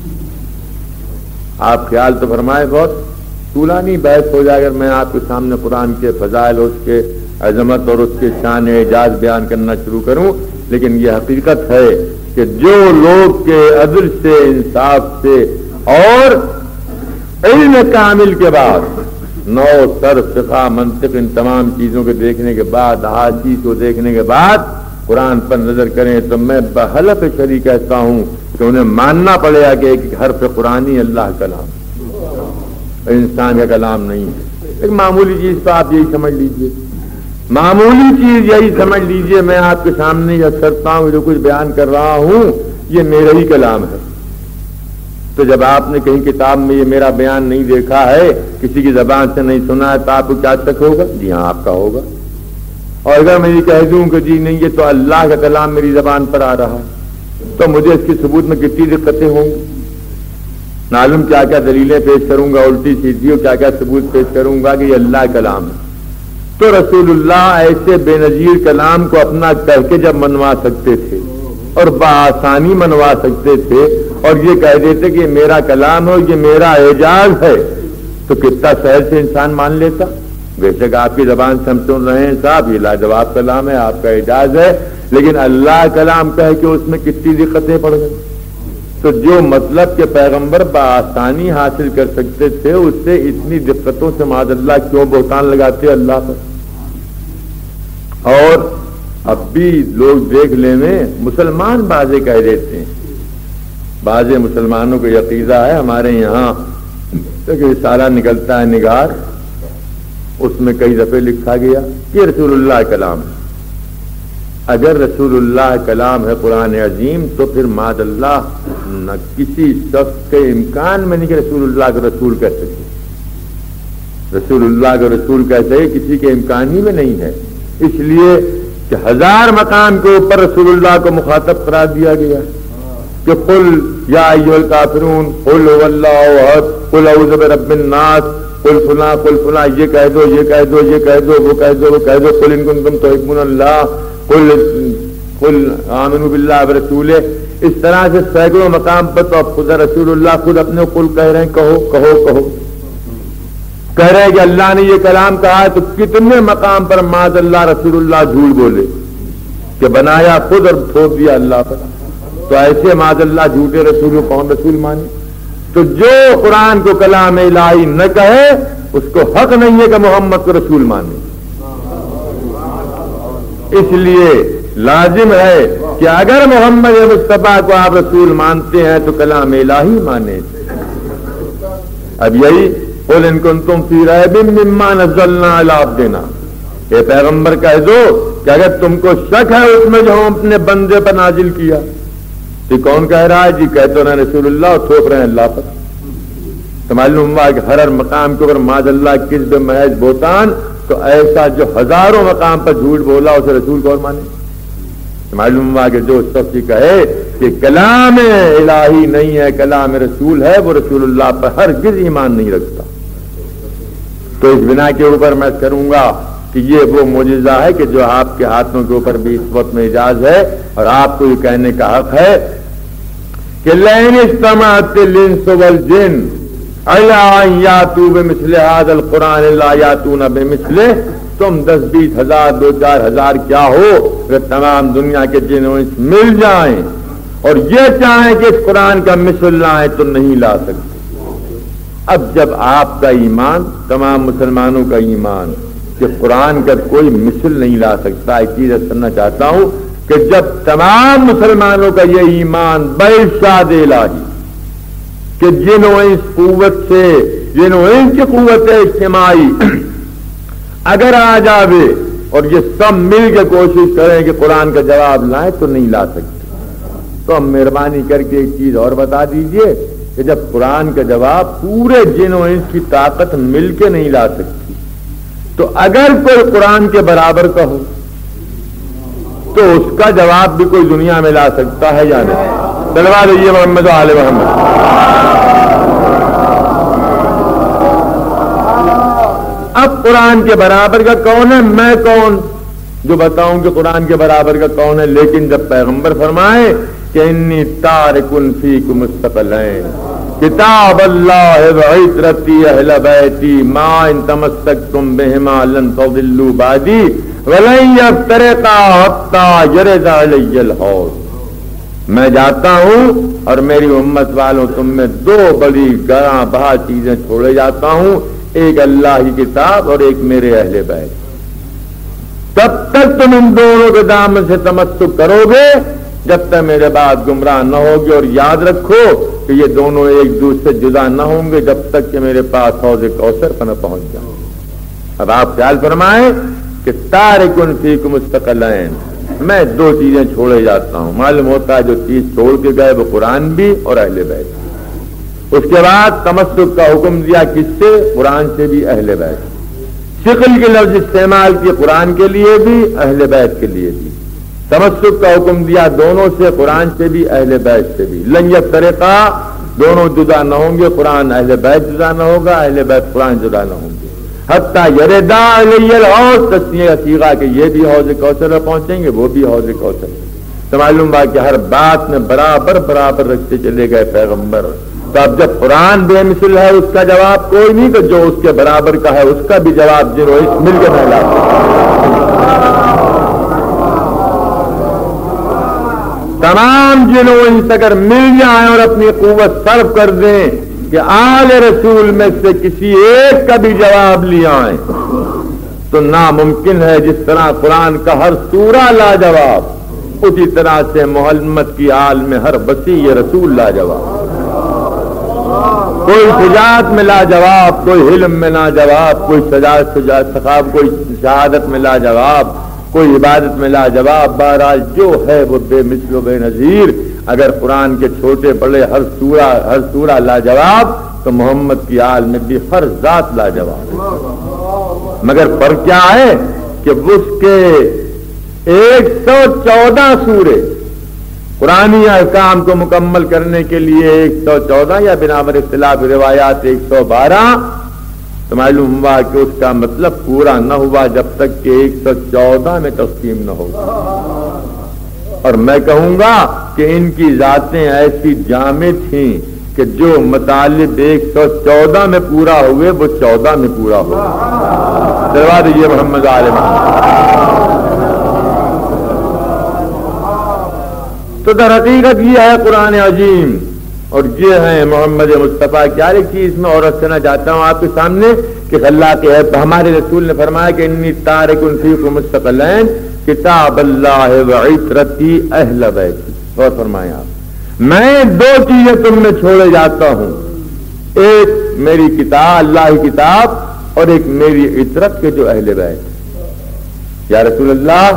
آپ خیال تو فرمائے، بہت طولانی بحث ہو جائے اگر میں آپ کے سامنے قرآن کے فضائل، اس کے عظمت اور اس کے شان اعجاز بیان کرنا شروع کروں، لیکن یہ حقیقت ہے کہ جو لوگ کے عدل سے، انصاف سے اور علم کامل کے بعد، نو صرف، فقہ، منطق، ان تمام چیزوں کے دیکھنے کے بعد، احادیث کو دیکھنے کے بعد قرآن پر نظر کریں تو میں بحلف شریع کہتا ہوں کہ انہیں ماننا پڑے گا کہ ایک حرف قرآنی اللہ کلام، انسان کا کلام نہیں ہے۔ ایک معمولی چیز تو آپ یہی سمجھ لیجئے، معمولی چیز یہی سمجھ لیجئے، میں آپ کے سامنے یہ کرتا ہوں، جو کچھ بیان کر رہا ہوں یہ میرا ہی کلام ہے۔ تو جب آپ نے کہیں کتاب میں یہ میرا بیان نہیں دیکھا ہے، کسی کی زبان سے نہیں سنا ہے، تو آپ کو کیا شک ہوگا؟ جی ہاں، آپ کا ہوگا۔ اور اگر میں یہ کہہ دوں کہ جی نہیں یہ تو اللہ کا کلام میری زبان پر آ رہا ہے، تو مجھے اس کے ثبوت میں کتنی دقتیں ہوں گی؟ معلوم کیا کیا دلیلیں پیش کروں گا الٹی سیدھی اور کیا کیا ثبوت پیش کروں گا کہ یہ اللہ کلام ہے. تو رسول اللہ ایسے بے نظیر کلام کو اپنا کہہ کے جب منوا سکتے تھے اور بآسانی منوا سکتے تھے اور یہ کہہ دیتے کہ یہ میرا کلام ہے اور یہ میرا اعجاز ہے, تو کتنا سہل سے انسان مان لیتا. بے شک آپ کی زبان سے ہم سن رہے ہیں صاحب یہ لاجواب کلام ہے, آپ کا اعجاز ہے, لیکن اللہ کلام کہہ کے اس میں کتنی دقتیں پڑ گئی. تو جو مطلب کے پیغمبر بآسانی حاصل کر سکتے تھے اس سے اتنی دقتوں سے معاذ اللہ کیوں بہتان لگاتے اللہ پر. اور اب بھی لوگ دیکھ لینے مسلمان بازے کہہ دیتے ہیں, بازے مسلمانوں کو عقیدہ ہے ہمارے یہاں رسالہ نکلتا ہے نگار, اس میں کئی دفعے لکھا گیا کہ رسول اللہ کلام ہے. اگر رسول اللہ کلام ہے قرآن عظیم تو پھر معاذ اللہ نہ کسی شخص کے امکان میں نہیں کہ رسول اللہ کا رسول کہہ سکے. رسول اللہ کا رسول کہتے ہیں کسی کے امکان ہی میں نہیں ہے, اس لیے کہ ہزار مقام کے اوپر رسول اللہ کو مخاطب قرار دیا گیا کہ قل یا ایھا الکافرون قل هو اللہ احد قل اعوذ برب الناس قل فلاں قل فلاں, یہ کہہ دو یہ کہہ دو یہ کہہ دو وہ کہہ دو وہ کہہ دو قل ان کنتم تحبون اللہ قل قل آمنوا باللہ ورسولہ. اس طرح سے سینکڑوں مقام پر تو خود رسول اللہ خود اپنے قل کہہ رہے ہیں کہو کہو کہو کہہ رہے ہیں کہ اللہ نے یہ کلام کہا ہے. تو کتنے مقام پر معاذ اللہ رسول اللہ جھوٹ بولے کہ بنایا خود اور تھوپ دیا اللہ پر. تو ایسے معاذ اللہ جھوٹے رسول کو کون رسول مانے؟ تو جو قرآن کو کلام الہی نہ کہے اس کو حق نہیں ہے کہ محمد کو رسول مانے. اس لیے لازم ہے کہ اگر محمد مصطفیٰ کو آپ رسول مانتے ہیں تو کلام الہی مانے. اب یہی قل ان کنتم فی ریب مما نزلنا علی عبدنا, اے پیغمبر کہہ دو کہ اگر تم کو شک ہے اس میں جو ہم اپنے بندے پر نازل کیا, تو کون کہہ رہا ہے؟ جی کہتے رہے رسول اللہ اور تھوپ رہے ہیں اللہ پر. تو معلوم ہوا کہ ہر ہر مقام کے اوپر معاذ اللہ کذب محض بہتان. تو ایسا جو ہزاروں مقام پر جھوٹ بولا اسے رسول کون مانے؟ تو معلوم ہوا کہ جو شخص کہے کہ کلام الہی نہیں ہے کلام رسول ہے وہ رسول اللہ پر ہرگز ایمان نہیں رکھتا. تو اس بنا کے اوپر میں کروں گا کہ یہ وہ معجزہ ہے کہ جو آپ کے ہاتھوں کے اوپر بھی اس وقت میں اجاز ہے اور آپ کو یہ کہنے کا حق ہے کہ لئن اجتمعت الانس والجن علی ان یاتوا بمثل هذا القرآن لا یاتون بمثلہ. تم دس بیس ہزار دو چار ہزار کیا ہو اگر تمام دنیا کے جن و انس مل جائیں اور یہ چاہیں کہ اس قرآن کا مثل لائیں تو نہیں لا سکتے. اب جب آپ کا ایمان تمام مسلمانوں کا ایمان کہ قرآن کا کوئی مثل نہیں لا سکتا, ایک چیز سننا چاہتا ہوں کہ جب تمام مسلمانوں کا یہ ایمان بارشاد الہی کہ جن و انس قوت سے جن و انس کی قوت اجتماعی اگر آ جاوے اور یہ سب مل کے کوشش کریں کہ قرآن کا جواب لائیں تو نہیں لا سکتے. تو ہم مہربانی کر کے ایک چیز اور بتا دیجئے کہ جب قرآن کا جواب پورے جن و انس کی طاقت مل کے نہیں لا سکتی تو اگر کوئی قرآن کے برابر کا ہو تو اس کا جواب بھی کوئی دنیا میں لا سکتا ہے یا نہیں؟ دلوا دیجیے محمد و آل محمد. اب قرآن کے برابر کا کون ہے؟ میں کون جو بتاؤں کہ قرآن کے برابر کا کون ہے؟ لیکن جب پیغمبر فرمائے کہ انی تارکن فیکم الثقلین کتاب اللہ وعترتی اہل بیتی ما ان تمسکتم بہما لن تضلوا بعدی ولن یفترقا حتی یرد علی الحوض. میں جاتا ہوں اور میری امت والوں تم میں دو بڑی گراں بہا چیزیں چھوڑے جاتا ہوں, ایک اللہ کی کتاب اور ایک میرے اہل بیت. تب تک تم ان دونوں کے دامن سے تمسک کرو گے جب تک میرے بعد گمراہ نہ ہوگے, اور یاد رکھو کہ یہ دونوں ایک دوسرے سے جدا نہ ہوں گے جب تک کہ میرے پاس حوض کوثر پر نہ پہنچ جاؤں. اب آپ خیال فرمائیں کہ تارکن فیکم الثقلین, میں دو چیزیں چھوڑے جاتا ہوں. معلوم ہوتا ہے جو چیز چھوڑ کے گئے وہ قرآن بھی اور اہل بیت. اس کے بعد تمسک کا حکم دیا کس سے؟ قرآن سے بھی اہل بیت. شکل کے لفظ استعمال کیے قرآن کے لیے بھی اہل بیت کے لیے بھی. تمسک کا حکم دیا دونوں سے, قرآن سے بھی اہل بیت سے بھی. لن یفترقا دونوں جدا نہ ہوں گے، قرآن اہل بیت جدا نہ ہوگا، اہل بیت قرآن جدا نہ ہوں گے۔ حتیٰ یردا علی الحوض، تسنیہ صیغہ کہ یہ بھی حوض کوثر میں پہنچیں گے، وہ بھی حوض کوثر۔ تو معلوم ہوا کہ ہر بات میں برابر برابر رکھتے چلے گئے پیغمبر۔ تو اب جب قرآن بے مثل ہے، اس کا جواب کوئی نہیں، تو جو اس کے برابر کا ہے اس کا بھی جواب جنہوں اس مل کے پھیلا۔ تمام جنوں انس اگر مل جائیں اور اپنی قوت صرف کر دیں کہ آل رسول میں سے کسی ایک کا بھی جواب لے آئیں، تو ناممکن ہے۔ جس طرح قرآن کا ہر سورہ لاجواب، اسی طرح سے محمد کی آل میں ہر وسیع رسول لاجواب۔ کوئی شجاعت میں لاجواب، کوئی علم میں لاجواب، کوئی شجاعت سخاوت، کوئی شہادت میں لاجواب، کوئی عبادت میں لاجواب۔ بہرحال جو ہے وہ بے مثل و بے نظیر۔ اگر قرآن کے چھوٹے بڑے ہر سورہ ہر سورہ لاجواب، تو محمد کی آل میں بھی ہر ذات لاجواب۔ مگر فرق کیا ہے کہ اس کے ایک سو چودہ سورے قرآنی احکام کو مکمل کرنے کے لیے ایک سو چودہ یا بنابر اختلاف روایات ایک سو بارہ، تو معلوم ہوا کہ اس کا مطلب پورا نہ ہوا جب تک کہ ایک سو چودہ میں تقسیم نہ ہوگا۔ اور میں کہوں گا کہ ان کی ذاتیں ایسی جامع تھیں کہ جو مطالب ایک سو چودہ میں پورا ہوئے وہ چودہ میں پورا ہو۔ چلوا دیجیے محمد آل محمد۔ تو در حقیقت یہ ہے قرآن عظیم، اور یہ ہے محمد مصطفیٰ کی۔ ایک چیز میں اور رکھنا چاہتا ہوں آپ کے سامنے کہ اللہ کے ہمارے رسول نے فرمایا کہ انی تارک فیکم مستقلین کتاب اللہ وعترتی اہل بیتی، اور فرمایا آپ میں دو چیزیں تم میں چھوڑے جاتا ہوں، ایک میری کتاب اللہ کی کتاب، اور ایک میری عترت کے جو اہل بیت۔ یا رسول اللہ،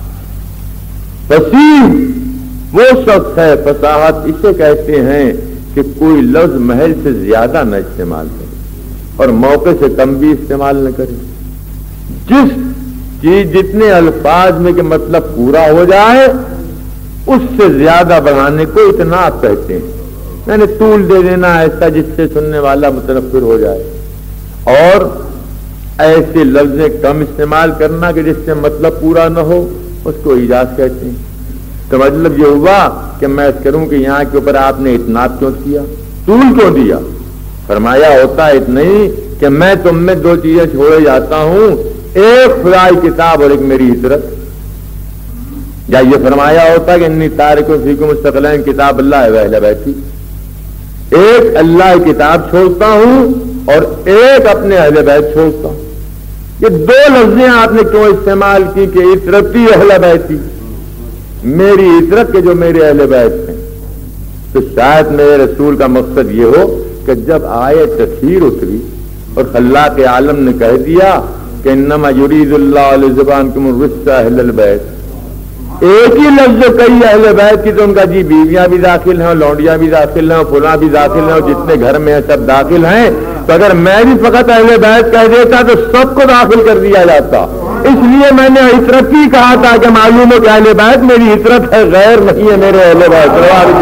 فصیح وہ شخص ہے، فصاحت اسے کہتے ہیں کہ کوئی لفظ محل سے زیادہ نہ استعمال کرے اور موقع سے کم بھی استعمال نہ کرے۔ جس چیز جتنے الفاظ میں کہ مطلب پورا ہو جائے اس سے زیادہ بڑھانے کو اتناب کہتے ہیں، یعنی طول دے دینا ایسا جس سے سننے والا متنفر ہو جائے، اور ایسے لفظیں کم استعمال کرنا کہ جس سے مطلب پورا نہ ہو، اس کو ایجاز کہتے ہیں۔ تو مطلب یہ ہوا کہ میں اس کروں کہ یہاں کے اوپر آپ نے اتناب کیوں کیا، طول کیوں دیا؟ فرمایا ہوتا ہے اتنا ہی کہ میں تم میں دو چیزیں چھوڑے جاتا ہوں، ایک خدائی کتاب اور ایک میری عترت۔ یا یہ فرمایا ہوتا کہ انی تارک فیکم مستقلین کتاب اللہ و اہل بیتی، ایک اللہ کی کتاب چھوڑتا ہوں اور ایک اپنے اہل بیت چھوڑتا ہوں۔ یہ دو لفظیں آپ نے کیوں استعمال کی کہ عترتی اہل بیتی، میری عترت کے جو میرے اہل بیت ہیں؟ تو شاید میرے رسول کا مقصد یہ ہو کہ جب آئے تطہیر اتری اور خلاق عالم نے کہہ دیا کہ انما یرید اللہ لزبانکم الرجس اہل البیت، ایک ہی لفظ کئی اہل بیت کی، تو ان کا جی بیویاں بھی داخل ہیں، لونڈیاں بھی داخل ہیں، فلاں بھی داخل ہیں، اور جتنے گھر میں ہیں سب داخل ہیں۔ تو اگر میں بھی فقط اہل بیت کہہ دیتا تو سب کو داخل کر دیا جاتا، اس لیے میں نے عترت ہی کہا تھا کہ معلوم ہو کہ اہل بیت میری عترت ہے، غیر نہیں ہے میرے اہل بیت۔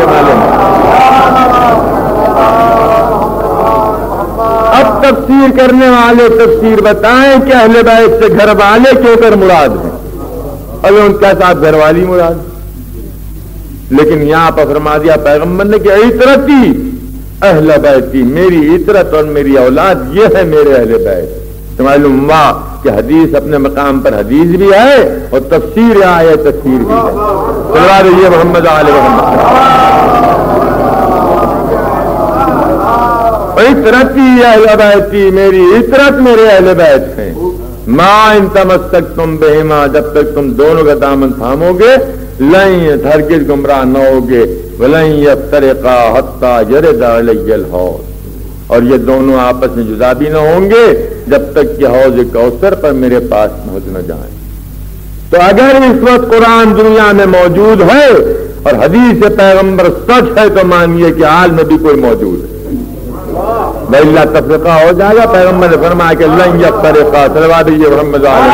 اب تفسیر کرنے والے تفسیر بتائیں کہ اہل بیت سے گھر والے کیوں کر مراد ہیں، ابھی ان کے ساتھ گھر والی مراد، لیکن یہاں پر فرما دیا پیغمبر نے کہ عترتی اہل بیتی، میری عترت اور میری اولاد یہ ہے میرے اہل بیت۔ تو معلوم ہوا کہ حدیث اپنے مقام پر حدیث بھی ہے اور تفسیر آئے تفسیر بھی ہے۔ چلوا رہیے محمد آل محمد۔ عترتی اہل بیتی، میری عترت میرے اہل بیت ہیں۔ ما ان تمسکتم بہما، جب تک تم دونوں کا دامن تھامو گے، لن ہرگز گمراہ نہ ہوگے، ولن یفترقا حتی یرد علی الحوض، اور یہ دونوں آپس میں جدا بھی نہ ہوں گے جب تک کہ حوض کوثر پر میرے پاس پہنچ نہ جائیں۔ تو اگر اس وقت قرآن دنیا میں موجود ہے اور حدیث پیغمبر سچ ہے تو مانیے کہ حال میں بھی کوئی موجود ہے، اللہ تفرقہ ہو جائے گا۔ پیغمبر نے فرمایا کہ لن یفترقا، صلوات دیجیے محمد علیہ۔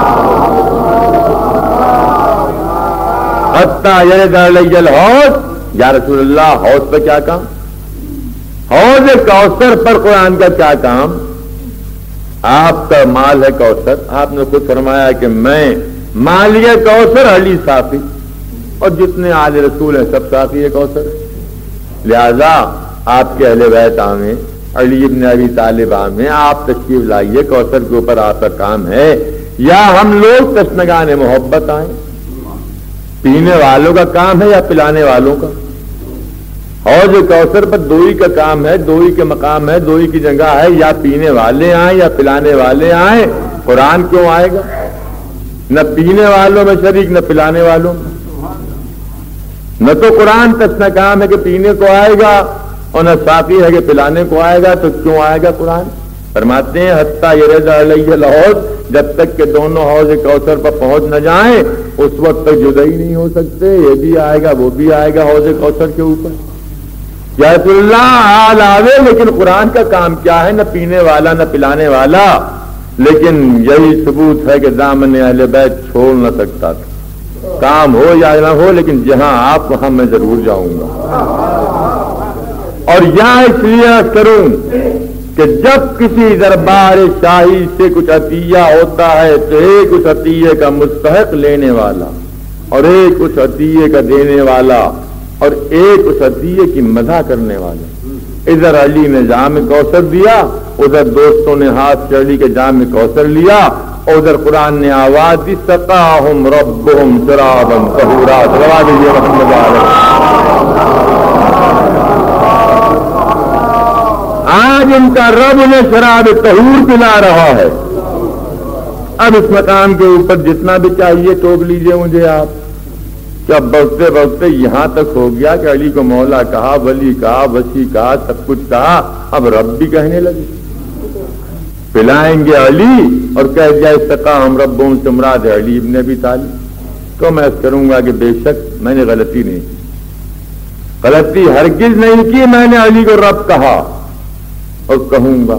حتی یرد علی الحوض، یا رسول اللہ حوض پر کیا کام؟ حوض کوثر پر قرآن کا کیا کام؟ آپ کا مال ہے کوثر، آپ نے خود فرمایا کہ میں مالیہ کوثر علی صافی، اور جتنے آل رسول ہیں سب صافی ہے کوثر، لہذا آپ کے اہل بیت آمیں، علی ابن ابی طالب آمیں، آپ تشریف لائیے، کوثر کے اوپر آپ کا کام ہے، یا ہم لوگ تشنگان محبت آئیں؟ پینے والوں کا کام ہے یا پلانے والوں کا؟ حوض کوثر پر دوئی کا کام ہے، دوئی کے مقام ہے، دوئی کی جگہ ہے، یا پینے والے آئیں یا پلانے والے آئیں؟ قرآن کیوں آئے گا؟ نہ پینے والوں میں شریک، نہ پلانے والوں میں، نہ تو قرآن تک نہ کام ہے کہ پینے کو آئے گا، اور نہ ساقی ہے کہ پلانے کو آئے گا، تو کیوں آئے گا قرآن؟ فرماتے ہیں حتیٰ یرد علیہ الحوض، جب تک کہ دونوں حوض کوثر پر پہنچ نہ جائیں اس وقت تک جدا ہی نہیں ہو سکتے، یہ بھی آئے گا وہ بھی آئے گا حوض کوثر کے اوپر۔ یا رسول اللہ حال آوے، لیکن قرآن کا کام کیا ہے؟ نہ پینے والا نہ پلانے والا، لیکن یہی ثبوت ہے کہ دامن اہل بیت چھوڑ نہ سکتا تھا، کام ہو یا نہ ہو، لیکن جہاں آپ وہاں میں ضرور جاؤں گا۔ اور یہاں اس لیے کروں کہ جب کسی دربار شاہی سے کچھ عطیہ ہوتا ہے تو ایک اس عطیے کا مستحق لینے والا، اور ایک اس عطیے کا دینے والا، اور ایک اس عطیے کی مدح کرنے والا۔ ادھر علی نے جام کوثر دیا، ادھر دوستوں نے ہاتھ سے علی کے جام کوثر لیا، اور ادھر قرآن نے آواز دی سقاہم ربہم شرابا طہورا۔ سلوات دیجیے رحمۃ اللہ علیہ۔ آج ان کا رب نے شراب طہور پلا رہا ہے۔ اب اس مقام کے اوپر جتنا بھی چاہیے ٹوک لیجئے مجھے آپ، جب بڑھتے بڑھتے یہاں تک ہو گیا کہ علی کو مولا کہا، ولی کہا، وسی کہا، سب کچھ کہا، اب رب بھی کہنے لگے۔ پلائیں گے علی اور کہہ دیا سقاہم ربہم سے مراد ہے علی ابن ابی طالب، تو میں کروں گا کہ بے شک میں نے غلطی نہیں کی، غلطی ہرگز نہیں کی، میں نے علی کو رب کہا اور کہوں گا۔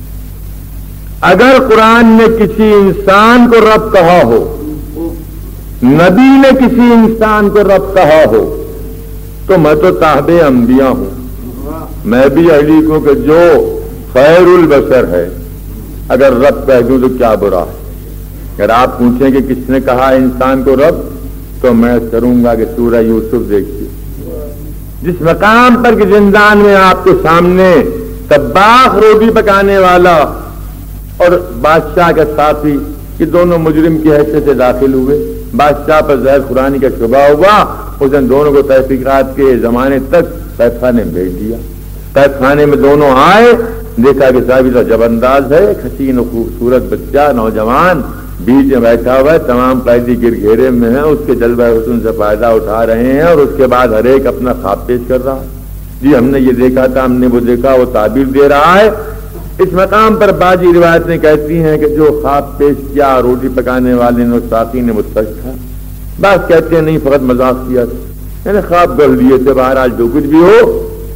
اگر قرآن نے کسی انسان کو رب کہا ہو، نبی نے کسی انسان کو رب کہا ہو، تو میں تو صاحب انبیاء ہوں، میں بھی علی کو کہ جو خیر البشر ہے اگر رب کہہ دوں تو کیا برا ہے۔ اگر آپ پوچھیں کہ کس نے کہا انسان کو رب، تو میں کروں گا کہ سورہ یوسف دیکھیے، جس مقام پر کہ زندان میں آپ کے سامنے طباخ روٹی پکانے والا اور بادشاہ کا ساتھی، کہ دونوں مجرم کی حیثیت سے داخل ہوئے، بادشاہ پر زہر خورانی کا شبہ ہوا، اس نے دونوں کو تحقیقات کے زمانے تک قید خانے میں بھیج دیا۔ قید خانے میں دونوں آئے، دیکھا کہ صاحب تو جب انداز ہے، حسین و خوبصورت بچہ نوجوان بیچ میں بیٹھا ہوا ہے، تمام قیدی گر گھیرے میں ہیں، اس کے جلوہ حسن سے فائدہ اٹھا رہے ہیں، اور اس کے بعد ہر ایک اپنا خواب پیش کر رہا ہے، جی ہم نے یہ دیکھا تھا، ہم نے وہ دیکھا، وہ تعبیر دے رہا ہے۔ اس مقام پر بعضی روایتیں کہتی ہیں کہ جو خواب پیش کیا روٹی پکانے والے نے، ساتھی نے، وہ سچ تھا، بعض کہتے ہیں نہیں فقط مذاق کیا تھا، یعنی خواب گڑھ لیے تھے۔ بہرحال جو کچھ بھی ہو،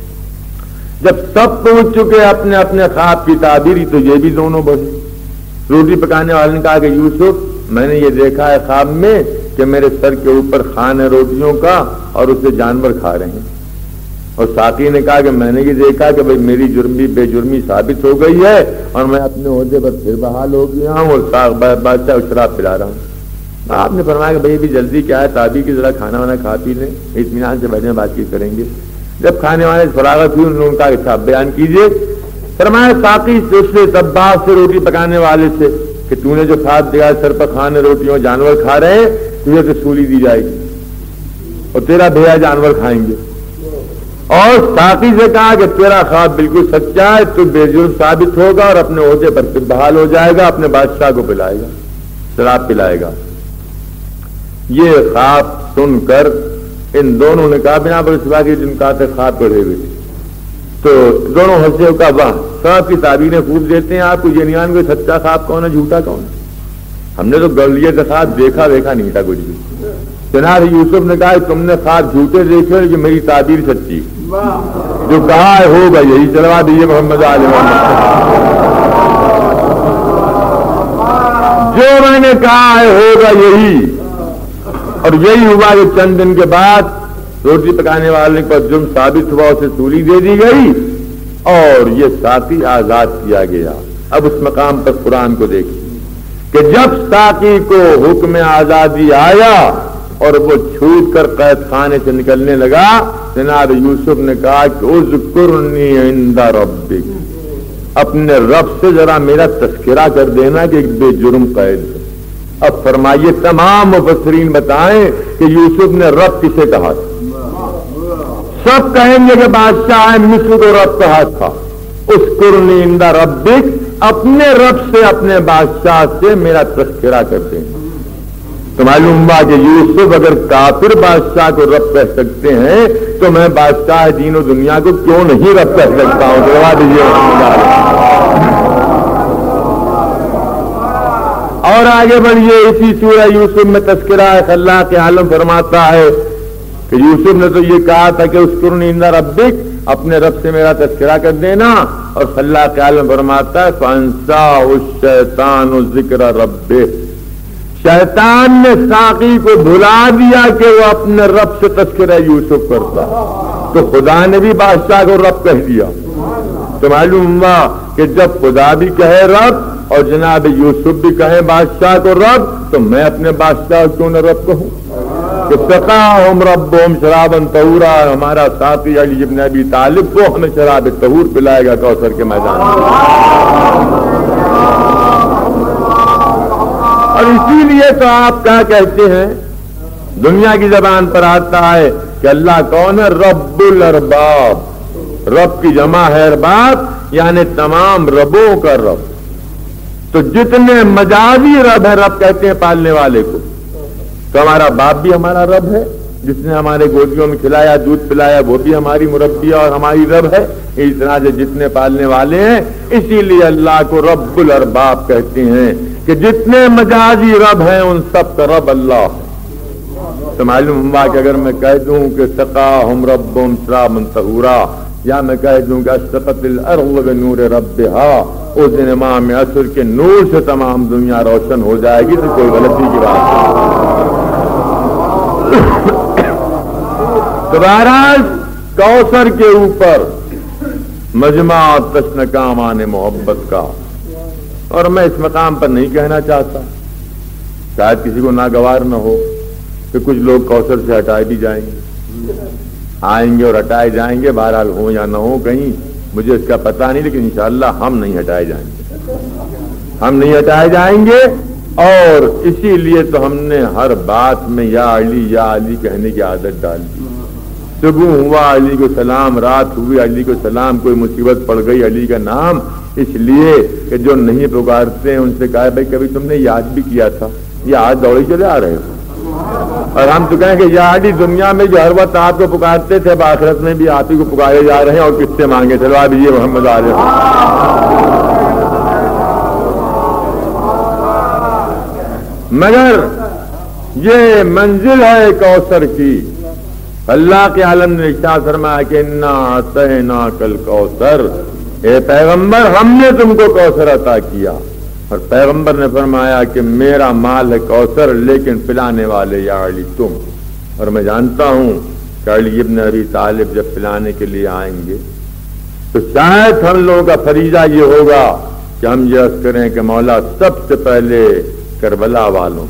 جب سب پہنچ چکے اپنے اپنے خواب کی تعبیری، تو یہ بھی دونوں بڑھے۔ روٹی پکانے والے نے کہا کہ یوسف میں نے یہ دیکھا ہے خواب میں کہ میرے سر کے اوپر خوان ہے روٹیوں کا، اور اسے جانور کھا رہے ہیں۔ اور ساقی نے کہا کہ میں نے یہ دیکھا کہ بھئی میری جرمی بے جرمی ثابت ہو گئی ہے، اور میں اپنے عہدے پر پھر بحال ہو گیا ہوں، اور بادشاہ شراب پلا رہا ہوں۔ آپ نے فرمایا کہ بھئی بھی جلدی کیا ہے، تعبیر کی ذرا کھانا وانا کھا پی لیں، اطمینان سے بیٹھے بات چیت کریں گے۔ جب کھانے والے فراغت ہوئی، انہوں نے کہا کہ صاحب بیان کیجیے۔ فرمایا ساقی سے، اس نے طباخ سے، روٹی پکانے والے سے، کہ تو نے جو خواب دیا سر پر کھانے روٹیوں جانور کھا رہے ہیں، تجھے تو سولی دی جائے گی اور تیرا بھیا جانور کھائیں گے۔ اور ساقی سے کہا کہ تیرا خواب بالکل سچا ہے، تو بے جرم ثابت ہوگا اور اپنے عہدے پر پھر بحال ہو جائے گا، اپنے بادشاہ کو پلائے گا، شراب پلائے گا۔ یہ خواب سن کر ان دونوں نے کہا، بنا پر سوا کے جن کا خواب پڑھے ہوئے، تو دونوں ہنسے کا واہ سب کی تعبیریں خوب دیتے ہیں، آپ کو یہ نہیں کوئی سچا خواب کون ہے جھوٹا کون ہے، ہم نے تو گڑلیے کا خواب دیکھا دیکھا نہیں تھا کچھ بھی۔ جناب یوسف نے کہا تم نے خواب جھوٹے دیکھے، کہ میری تعبیر سچی، جو کہا ہے ہوگا یہی، چلوا دیجیے محمد علیہ جو میں نے کہا ہے ہوگا یہی۔ اور یہی ہوا کہ چند دن کے بعد روٹی پکانے والے پر جرم ثابت ہوا، اسے سولی دے دی گئی اور یہ ساقی آزاد کیا گیا۔ اب اس مقام پر قرآن کو دیکھیں کہ جب ساقی کو حکم آزادی آیا اور وہ چھوٹ کر قید خانے سے نکلنے لگا، جناب یوسف نے کہا کہ اذکرنی عند ربک، اپنے رب سے ذرا میرا تذکرہ کر دینا کہ ایک بے جرم قید ہے۔ اب فرمائیے تمام مفسرین بتائیں کہ یوسف نے رب کسے کہا تھا؟ سب کہیں گے کہ بادشاہ مصر کو رب کہا تھا۔ اذکرنی عند ربک، اپنے رب سے اپنے بادشاہ سے میرا تذکرہ کرتے ہیں۔ تو معلوم ہوا کہ یوسف اگر کافر بادشاہ کو رب کہہ سکتے ہیں تو میں بادشاہ دین و دنیا کو کیوں نہیں رب کہہ سکتا ہوں؟ کروا دیجیے۔ اور آگے بڑھیے، اسی سورہ یوسف میں تذکرہ اللہ کے عالم فرماتا ہے کہ یوسف نے تو یہ کہا تھا کہ اذکرنی عند ربک، اپنے رب سے میرا تذکرہ کر دینا، اور اللہ کے عالم فرماتا ہے فَأَنسَاهُ الشَّيْطَانُ ذِكْرَ رَبِّهِ، شیطان نے ساقی کو بھلا دیا کہ وہ اپنے رب سے تذکرہ یوسف کرتا، تو خدا نے بھی بادشاہ کو رب کہہ دیا۔ تو معلوم ہوا کہ جب خدا بھی کہے رب اور جناب یوسف بھی کہیں بادشاہ کو رب، تو میں اپنے بادشاہ کیوں نہ رب کہوں؟ کہ سقاہم ربہم شرابا طہورا، ہمارا ساتھی علی ابن ابی طالب کو ہمیں شراب طہور پلائے گا کوثر کے میدان میں۔ اور اسی لیے تو آپ کیا کہتے ہیں، دنیا کی زبان پر آتا ہے کہ اللہ کون ہے؟ رب الارباب، رب کی جمع ہے ارباب، یعنی تمام ربوں کا رب۔ تو جتنے مجازی رب ہے، رب کہتے ہیں پالنے والے کو، تو ہمارا باپ بھی ہمارا رب ہے، جس نے ہمارے گودیوں میں کھلایا دودھ پلایا، وہ بھی ہماری مربیہ اور ہماری رب ہے۔ اس طرح سے جتنے پالنے والے ہیں، اسی لیے اللہ کو رب الارباب کہتے ہیں کہ جتنے مجازی رب ہیں ان سب کا رب اللہ ہے۔ تو معلوم ہوا کہ اگر میں کہہ دوں کہ سقاہم ربہم شرابا طہورا، یا میں کہہ دوں کہ اشرقت الارض بنور ربہا، اس دن امام عصر کے نور سے تمام دنیا روشن ہو جائے گی، تو کوئی غلطی کی بات نہیں۔ تو بہرحال کوثر کے اوپر مجمع تشن کامان محبت کا، اور میں اس مقام پر نہیں کہنا چاہتا، شاید کسی کو ناگوار نہ ہو کہ کچھ لوگ کوثر سے ہٹائے بھی جائیں گے، آئیں گے اور ہٹائے جائیں گے، بہرحال ہوں یا نہ ہوں کہیں مجھے اس کا پتہ نہیں، لیکن انشاءاللہ ہم نہیں ہٹائے جائیں گے، ہم نہیں ہٹائے جائیں گے۔ اور اسی لیے تو ہم نے ہر بات میں یا علی یا علی کہنے کی عادت ڈال دی۔ صبح ہوا علی کو سلام، رات ہوئی علی کو سلام، کوئی مصیبت پڑ گئی علی کا نام، اس لیے کہ جو نہیں پکارتے ہیں ان سے کہا بھائی کبھی تم نے یاد بھی کیا تھا، یہ آج دوڑے چلے آ رہے ہو۔ اور ہم تو کہیں کہ یا علی دنیا میں جو ہر وقت آپ کو پکارتے تھے، آخرت میں بھی آپ ہی کو پکارے جا رہے ہیں، اور کس سے مانگے؟ چلو اب یہ محمد آ رہے ہیں۔ مگر یہ منزل ہے کوثر کی، اللہ کے عالم نے ارشاد فرمایا کہ انا اعطیناک الکوثر، اے پیغمبر ہم نے تم کو کوثر عطا کیا، اور پیغمبر نے فرمایا کہ میرا مال ہے کوثر، لیکن پلانے والے یا علی تم۔ اور میں جانتا ہوں کہ علی ابن ابی طالب جب پلانے کے لیے آئیں گے تو شاید ہم لوگوں کا فریضہ یہ ہوگا کہ ہم یہ عرض کریں کہ مولا سب سے پہلے کربلا والوں،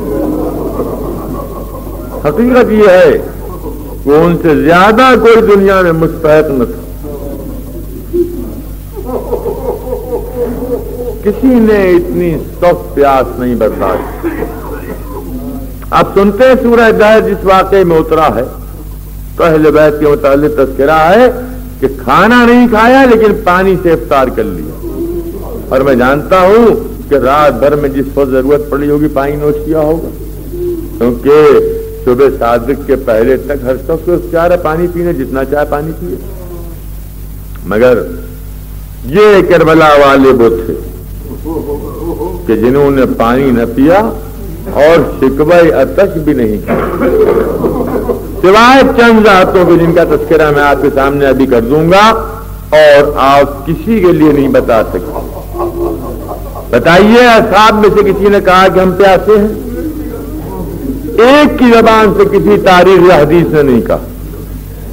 حقیقت یہ ہے کہ ان سے زیادہ کوئی دنیا میں مستحق نہ تھا، کسی نے اتنی سخت پیاس نہیں برداشت۔ آپ سنتے ہیں سورہ دہر جس واقعے میں اترا ہے تو اہل بیت کے متعلق تذکرہ ہے کہ کھانا نہیں کھایا لیکن پانی سے افطار کر لیا، اور میں جانتا ہوں کہ رات بھر میں جس کو ضرورت پڑی ہوگی پانی نوش کیا ہوگا، کیونکہ صبح صادق کے پہلے تک ہر شخص کو اختیار ہے پانی پینے، جتنا چاہے پانی پیے۔ مگر یہ کربلا والے وہ تھے کہ جنہوں نے پانی نہ پیا اور شکوہ عطش بھی نہیں کیا، سوائے چند ذاتوں کے جن کا تذکرہ میں آپ کے سامنے ابھی کر دوں گا اور آپ کسی کے لیے نہیں بتا سکتے۔ بتائیے اصحاب میں سے کسی نے کہا کہ ہم پیاسے ہیں؟ ایک کی زبان سے کسی تاریخ یا حدیث نے نہیں کہا۔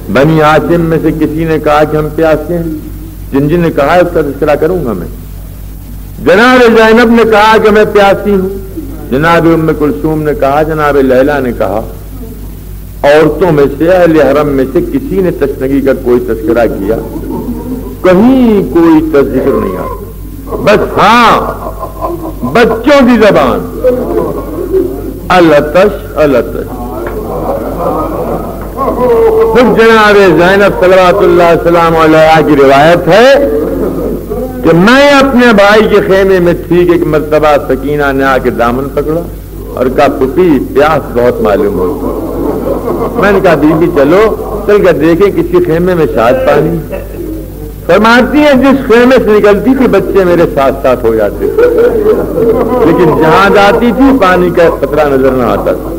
بنی ہاشم میں سے کسی نے کہا کہ ہم پیاسے ہیں؟ جن جن نے کہا اس کا تذکرہ کروں گا میں. جناب زینب نے کہا کہ میں پیاسی ہوں. جناب ام کلثوم نے کہا, جناب لیلا نے کہا. عورتوں میں سے اہل حرم میں سے کسی نے تشنگی کا کوئی تذکرہ کیا؟ کہیں کوئی تذکر نہیں آتا. بس ہاں بچوں کی زبان الاتش الاتش. خود جناب زینب صلوات اللہ السلام علیہ کی روایت ہے کہ میں اپنے بھائی کے خیمے میں تھی کہ ایک مرتبہ سکینہ نے آ کے دامن پکڑا اور کہا پپی پیاس بہت معلوم ہوتی. میں نے کہا بی بی چلو چل کر دیکھیں کسی خیمے میں شاید پانی. فرماتی ہیں جس خیمے سے نکلتی تھی بچے میرے ساتھ ساتھ ہو جاتے تھے, لیکن جہاں جاتی تھی پانی کا خطرہ نظر نہ آتا تھا.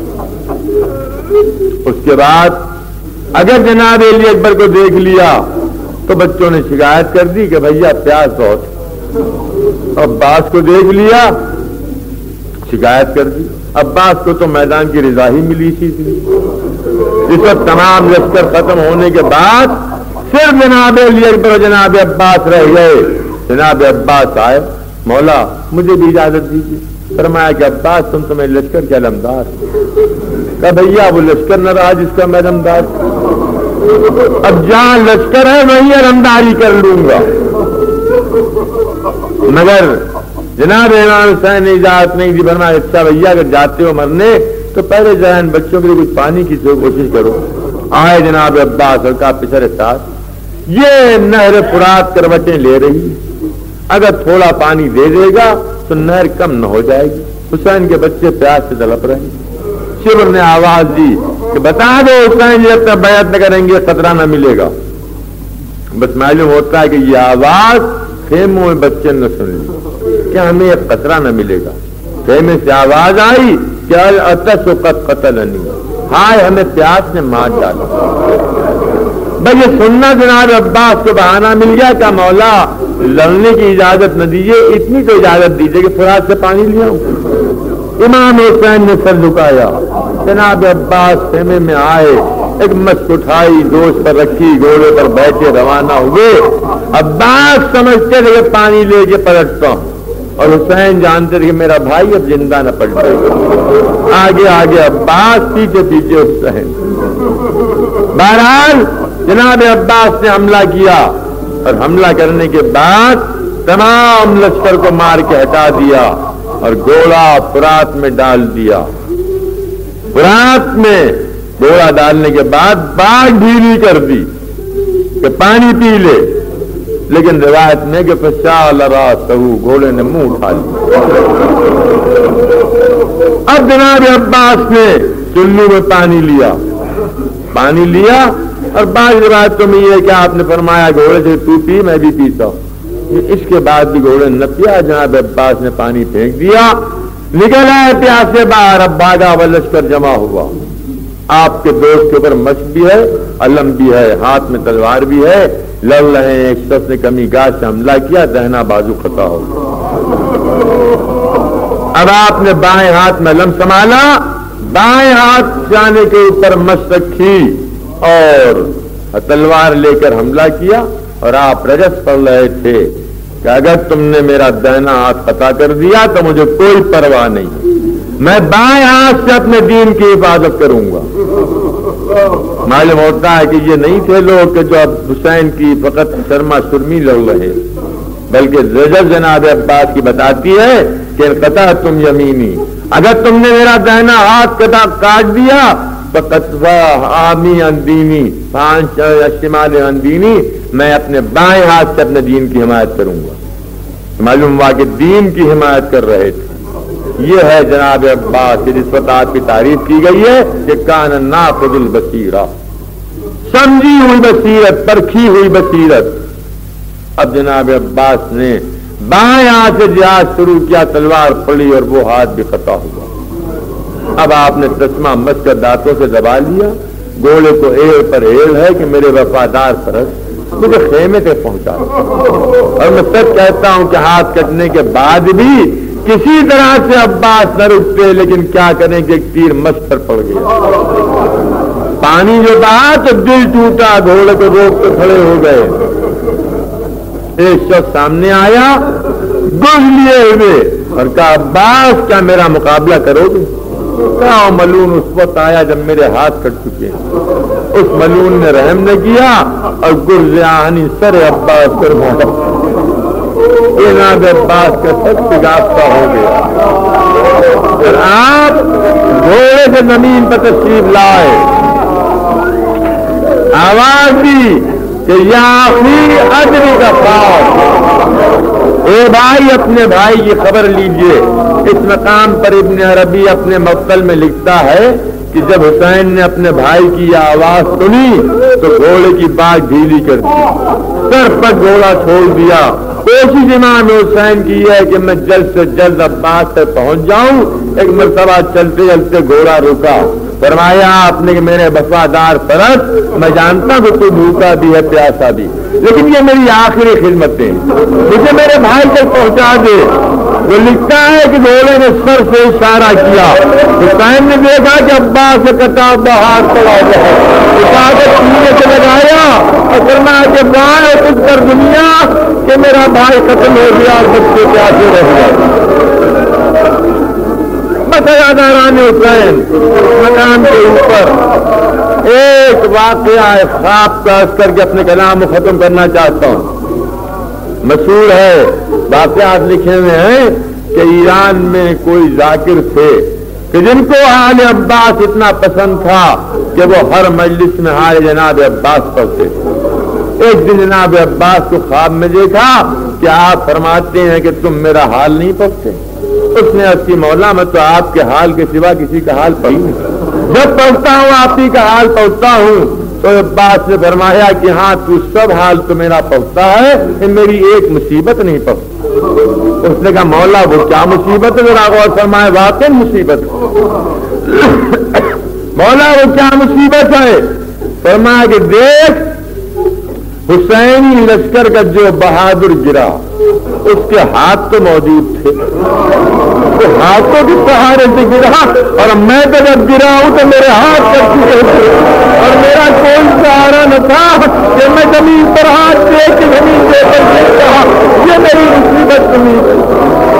اس کے بعد اگر جناب علی اکبر کو دیکھ لیا تو بچوں نے شکایت کر دی کہ بھیا پیاس بہت. عباس کو دیکھ لیا شکایت کر دی. عباس کو تو میدان کی رضا ہی ملی تھی. اس وقت تمام لشکر ختم ہونے کے بعد صرف جناب علی اکبر اور جناب عباس رہ گئے. جناب عباس آئے, مولا مجھے بھی اجازت دیجیے. فرمایا کہ عباس تم تو میرے لشکر کے علمدار. کہا بھیا وہ لشکر نہ رہا جس کا میں علمدار, اب جہاں لشکر ہے وہیں علمداری کر لوں گا. مگر جناب امام حسین نے اجازت نہیں دی. فرمایا اچھا بھیا اگر جاتے ہو مرنے تو پہلے ذہن بچوں کے لیے کچھ پانی کی کوشش کرو. آئے جناب عباس اور کہا پچھلے ساتھ یہ نہر فرات کروٹیں لے رہی ہے, اگر تھوڑا پانی دے دے گا تو نہر کم نہ ہو جائے گی. حسین کے بچے پیاس سے تڑپ رہے ہیں. شبر نے آواز دی کہ بتا دو حسین جب تک بیعت نہ کریں گے خطرہ نہ ملے گا. بس معلوم ہوتا ہے کہ یہ آواز خیموں میں بچے نے سن لی کہ ہمیں ایک خطرہ نہ ملے گا. خیمے سے آواز آئی کہ الاتش قد قتلنی, ہائے ہمیں پیاس نے مار ڈالا. بھائی یہ سننا جناب عباس کو بہانہ مل گیا کہ مولا لڑنے کی اجازت نہ دیجیے, اتنی تو اجازت دیجیے کہ فرات سے پانی لیا ہوں. امام حسین نے سر جھکایا. جناب عباس خیمے میں آئے, ایک مشق اٹھائی, دوش پر رکھی, گھوڑے پر بیٹھے روانہ ہوئے. عباس سمجھتے تھے کہ پانی لے کے پلٹتا ہوں, اور حسین جانتے تھے کہ میرا بھائی اب زندہ نہ پلٹے. آگے آگے عباس, پیچھے پیچھے حسین. بہرحال جناب عباس نے حملہ کیا, اور حملہ کرنے کے بعد تمام لشکر کو مار کے ہٹا دیا اور گھوڑا فرات میں ڈال دیا. فرات میں گھوڑا ڈالنے کے بعد باغ ڈھیلی کر دی کہ پانی پی لے, لیکن روایت میں کہ فشال راسہ, گھوڑے نے منہ اٹھا لیا. اب جناب عباس نے چلو میں پانی لیا پانی لیا اور بعض روایتوں میں یہ کہ آپ نے فرمایا گھوڑے سے تو پی میں بھی پیتا ہوں. اس کے بعد بھی گھوڑے نہ پیا. جناب عباس نے پانی پھینک دیا, نکل آئے پیاسے باہر. اب باغا و لشکر جمع ہوا. آپ کے دوست کے اوپر مشق بھی ہے, علم بھی ہے, ہاتھ میں تلوار بھی ہے, لڑ رہے ہیں. ایک شخص نے کمی گاہ سے حملہ کیا, دہنا بازو خطا ہو گیا. اب آپ نے بائیں ہاتھ میں علم سنبھالا, بائیں ہاتھ جانے کے اوپر مشق رکھی اور تلوار لے کر حملہ کیا. اور آپ رجس پڑھ رہے تھے کہ اگر تم نے میرا دہنا ہاتھ خطا کر دیا تو مجھے کوئی پرواہ نہیں, میں بائیں ہاتھ سے اپنے دین کی حفاظت کروں گا. معلوم ہوتا ہے کہ یہ نہیں تھے لوگ کہ جو اب حسین کی فقط شرما شرمی لڑ رہے, بلکہ رجب جناب عباس کی بتاتی ہے کہ انقطع تم یمینی, اگر تم نے میرا دہنا ہاتھ کٹا کاٹ دیا اندینی پانچ شمال اندینی, میں اپنے بائیں ہاتھ سے اپنے دین کی حمایت کروں گا. معلوم ہوا کہ دین کی حمایت کر رہے تھے. یہ ہے جناب عباس جس وقت آپ کی تعریف کی گئی ہے کہ کان ناقض البصیرہ, سمجھی ہوئی بصیرت, پرکھی ہوئی بصیرت. اب جناب عباس نے بائیں ہاتھ سے جہاد شروع کیا, تلوار پڑی اور وہ ہاتھ بھی قطع ہوا. اب آپ نے تسمہ مس کر دانتوں سے دبا لیا. گھوڑے کو ایڑ پر ایڑ ہے کہ میرے وفادار فرس مجھے خیمے تک پہنچا. اور میں سچ کہتا ہوں کہ ہاتھ کٹنے کے بعد بھی کسی طرح سے عباس نہ رکتے, لیکن کیا کریں کہ ایک تیر مس پر پڑ گیا. پانی جو بہا تو دل ٹوٹا، گھوڑے کو روک کے کھڑے ہو گئے. ایک شخص سامنے آیا گز لیے ہوئے اور کہا عباس کیا میرا مقابلہ کرو گے؟ کہا ملون اس وقت آیا جب میرے ہاتھ کٹ چکے ہیں. اس ملون نے رحم نہ کیا اور گرز آہنی سر عباس پر مارا. جناب عباس کا سب گافتہ ہو گیا. اور آپ گھوڑے سے زمین پر تشریف لائے، آواز دی کہ یا اخی ادری کا خواب، اے بھائی اپنے بھائی کی خبر لیجئے. اس مقام پر ابن عربی اپنے مقتل میں لکھتا ہے کہ جب حسین نے اپنے بھائی کی یہ آواز سنی تو گھوڑے کی بات ڈھیلی کر دی، سر پر گھوڑا چھوڑ دیا. کوشش امام حسین کی ہے کہ میں جلد سے جلد عباس سے پہنچ جاؤں. ایک مرتبہ چلتے چلتے گھوڑا رکا، فرمایا آپ نے کہ میرے وفادار پرست، میں جانتا ہوں کہ تو بھوکا بھی ہے پیاسا بھی، لیکن یہ میری آخری خدمتیں، مجھے میرے بھائی تک پہنچا دے. وہ لکھتا ہے کہ گھوڑے نے سر سے اشارہ کیا. حسین نے دیکھا کہ عباس سے کٹا بہار پڑا ہوا ہے، سینے سے لگایا اور فرمایا کہ بھائی کچھ کر دنیا کہ میرا بھائی ختم ہو گیا اور بچے پیاسے رہ گئے. مسجداران حسین مکان کے اوپر ایک واقعہ خواب کا عرض کر کے اپنے کلام کو ختم کرنا چاہتا ہوں. مشہور ہے، واقعات لکھے ہوئے ہیں کہ ایران میں کوئی ذاکر تھے کہ جن کو حال عباس اتنا پسند تھا کہ وہ ہر مجلس میں حال جناب عباس پڑھتے تھے. ایک دن جناب عباس کو خواب میں دیکھا کہ آپ فرماتے ہیں کہ تم میرا حال نہیں پڑھتے. اس نے عرض کی مولا میں تو آپ کے حال کے سوا کسی کا حال پڑھی نہیں، جب پڑھتا ہوں آپ ہی کا حال پڑھتا ہوں. تو عباس نے فرمایا کہ ہاں تو سب حال تو میرا پڑھتا ہے، میری ایک مصیبت نہیں پڑھتا. اس نے کہا مولا وہ کیا مصیبت ہے؟ ذرا غور فرمائے. واقعی مصیبت مولا وہ کیا مصیبت ہے؟ فرمایا کہ دیکھ حسینی لشکر کا جو بہادر گرا اس کے ہاتھ تو موجود تھے، تو ہاتھوں کے سہارے سے گرا، اور میں تو جب گرا ہوں تو میرے ہاتھ کر چکے تھے اور میرا کوئی سہارا نہ تھا کہ میں زمین پر ہاتھ دے کے زمین دے کر دیکھتا. یہ میری مصیبت نہیں.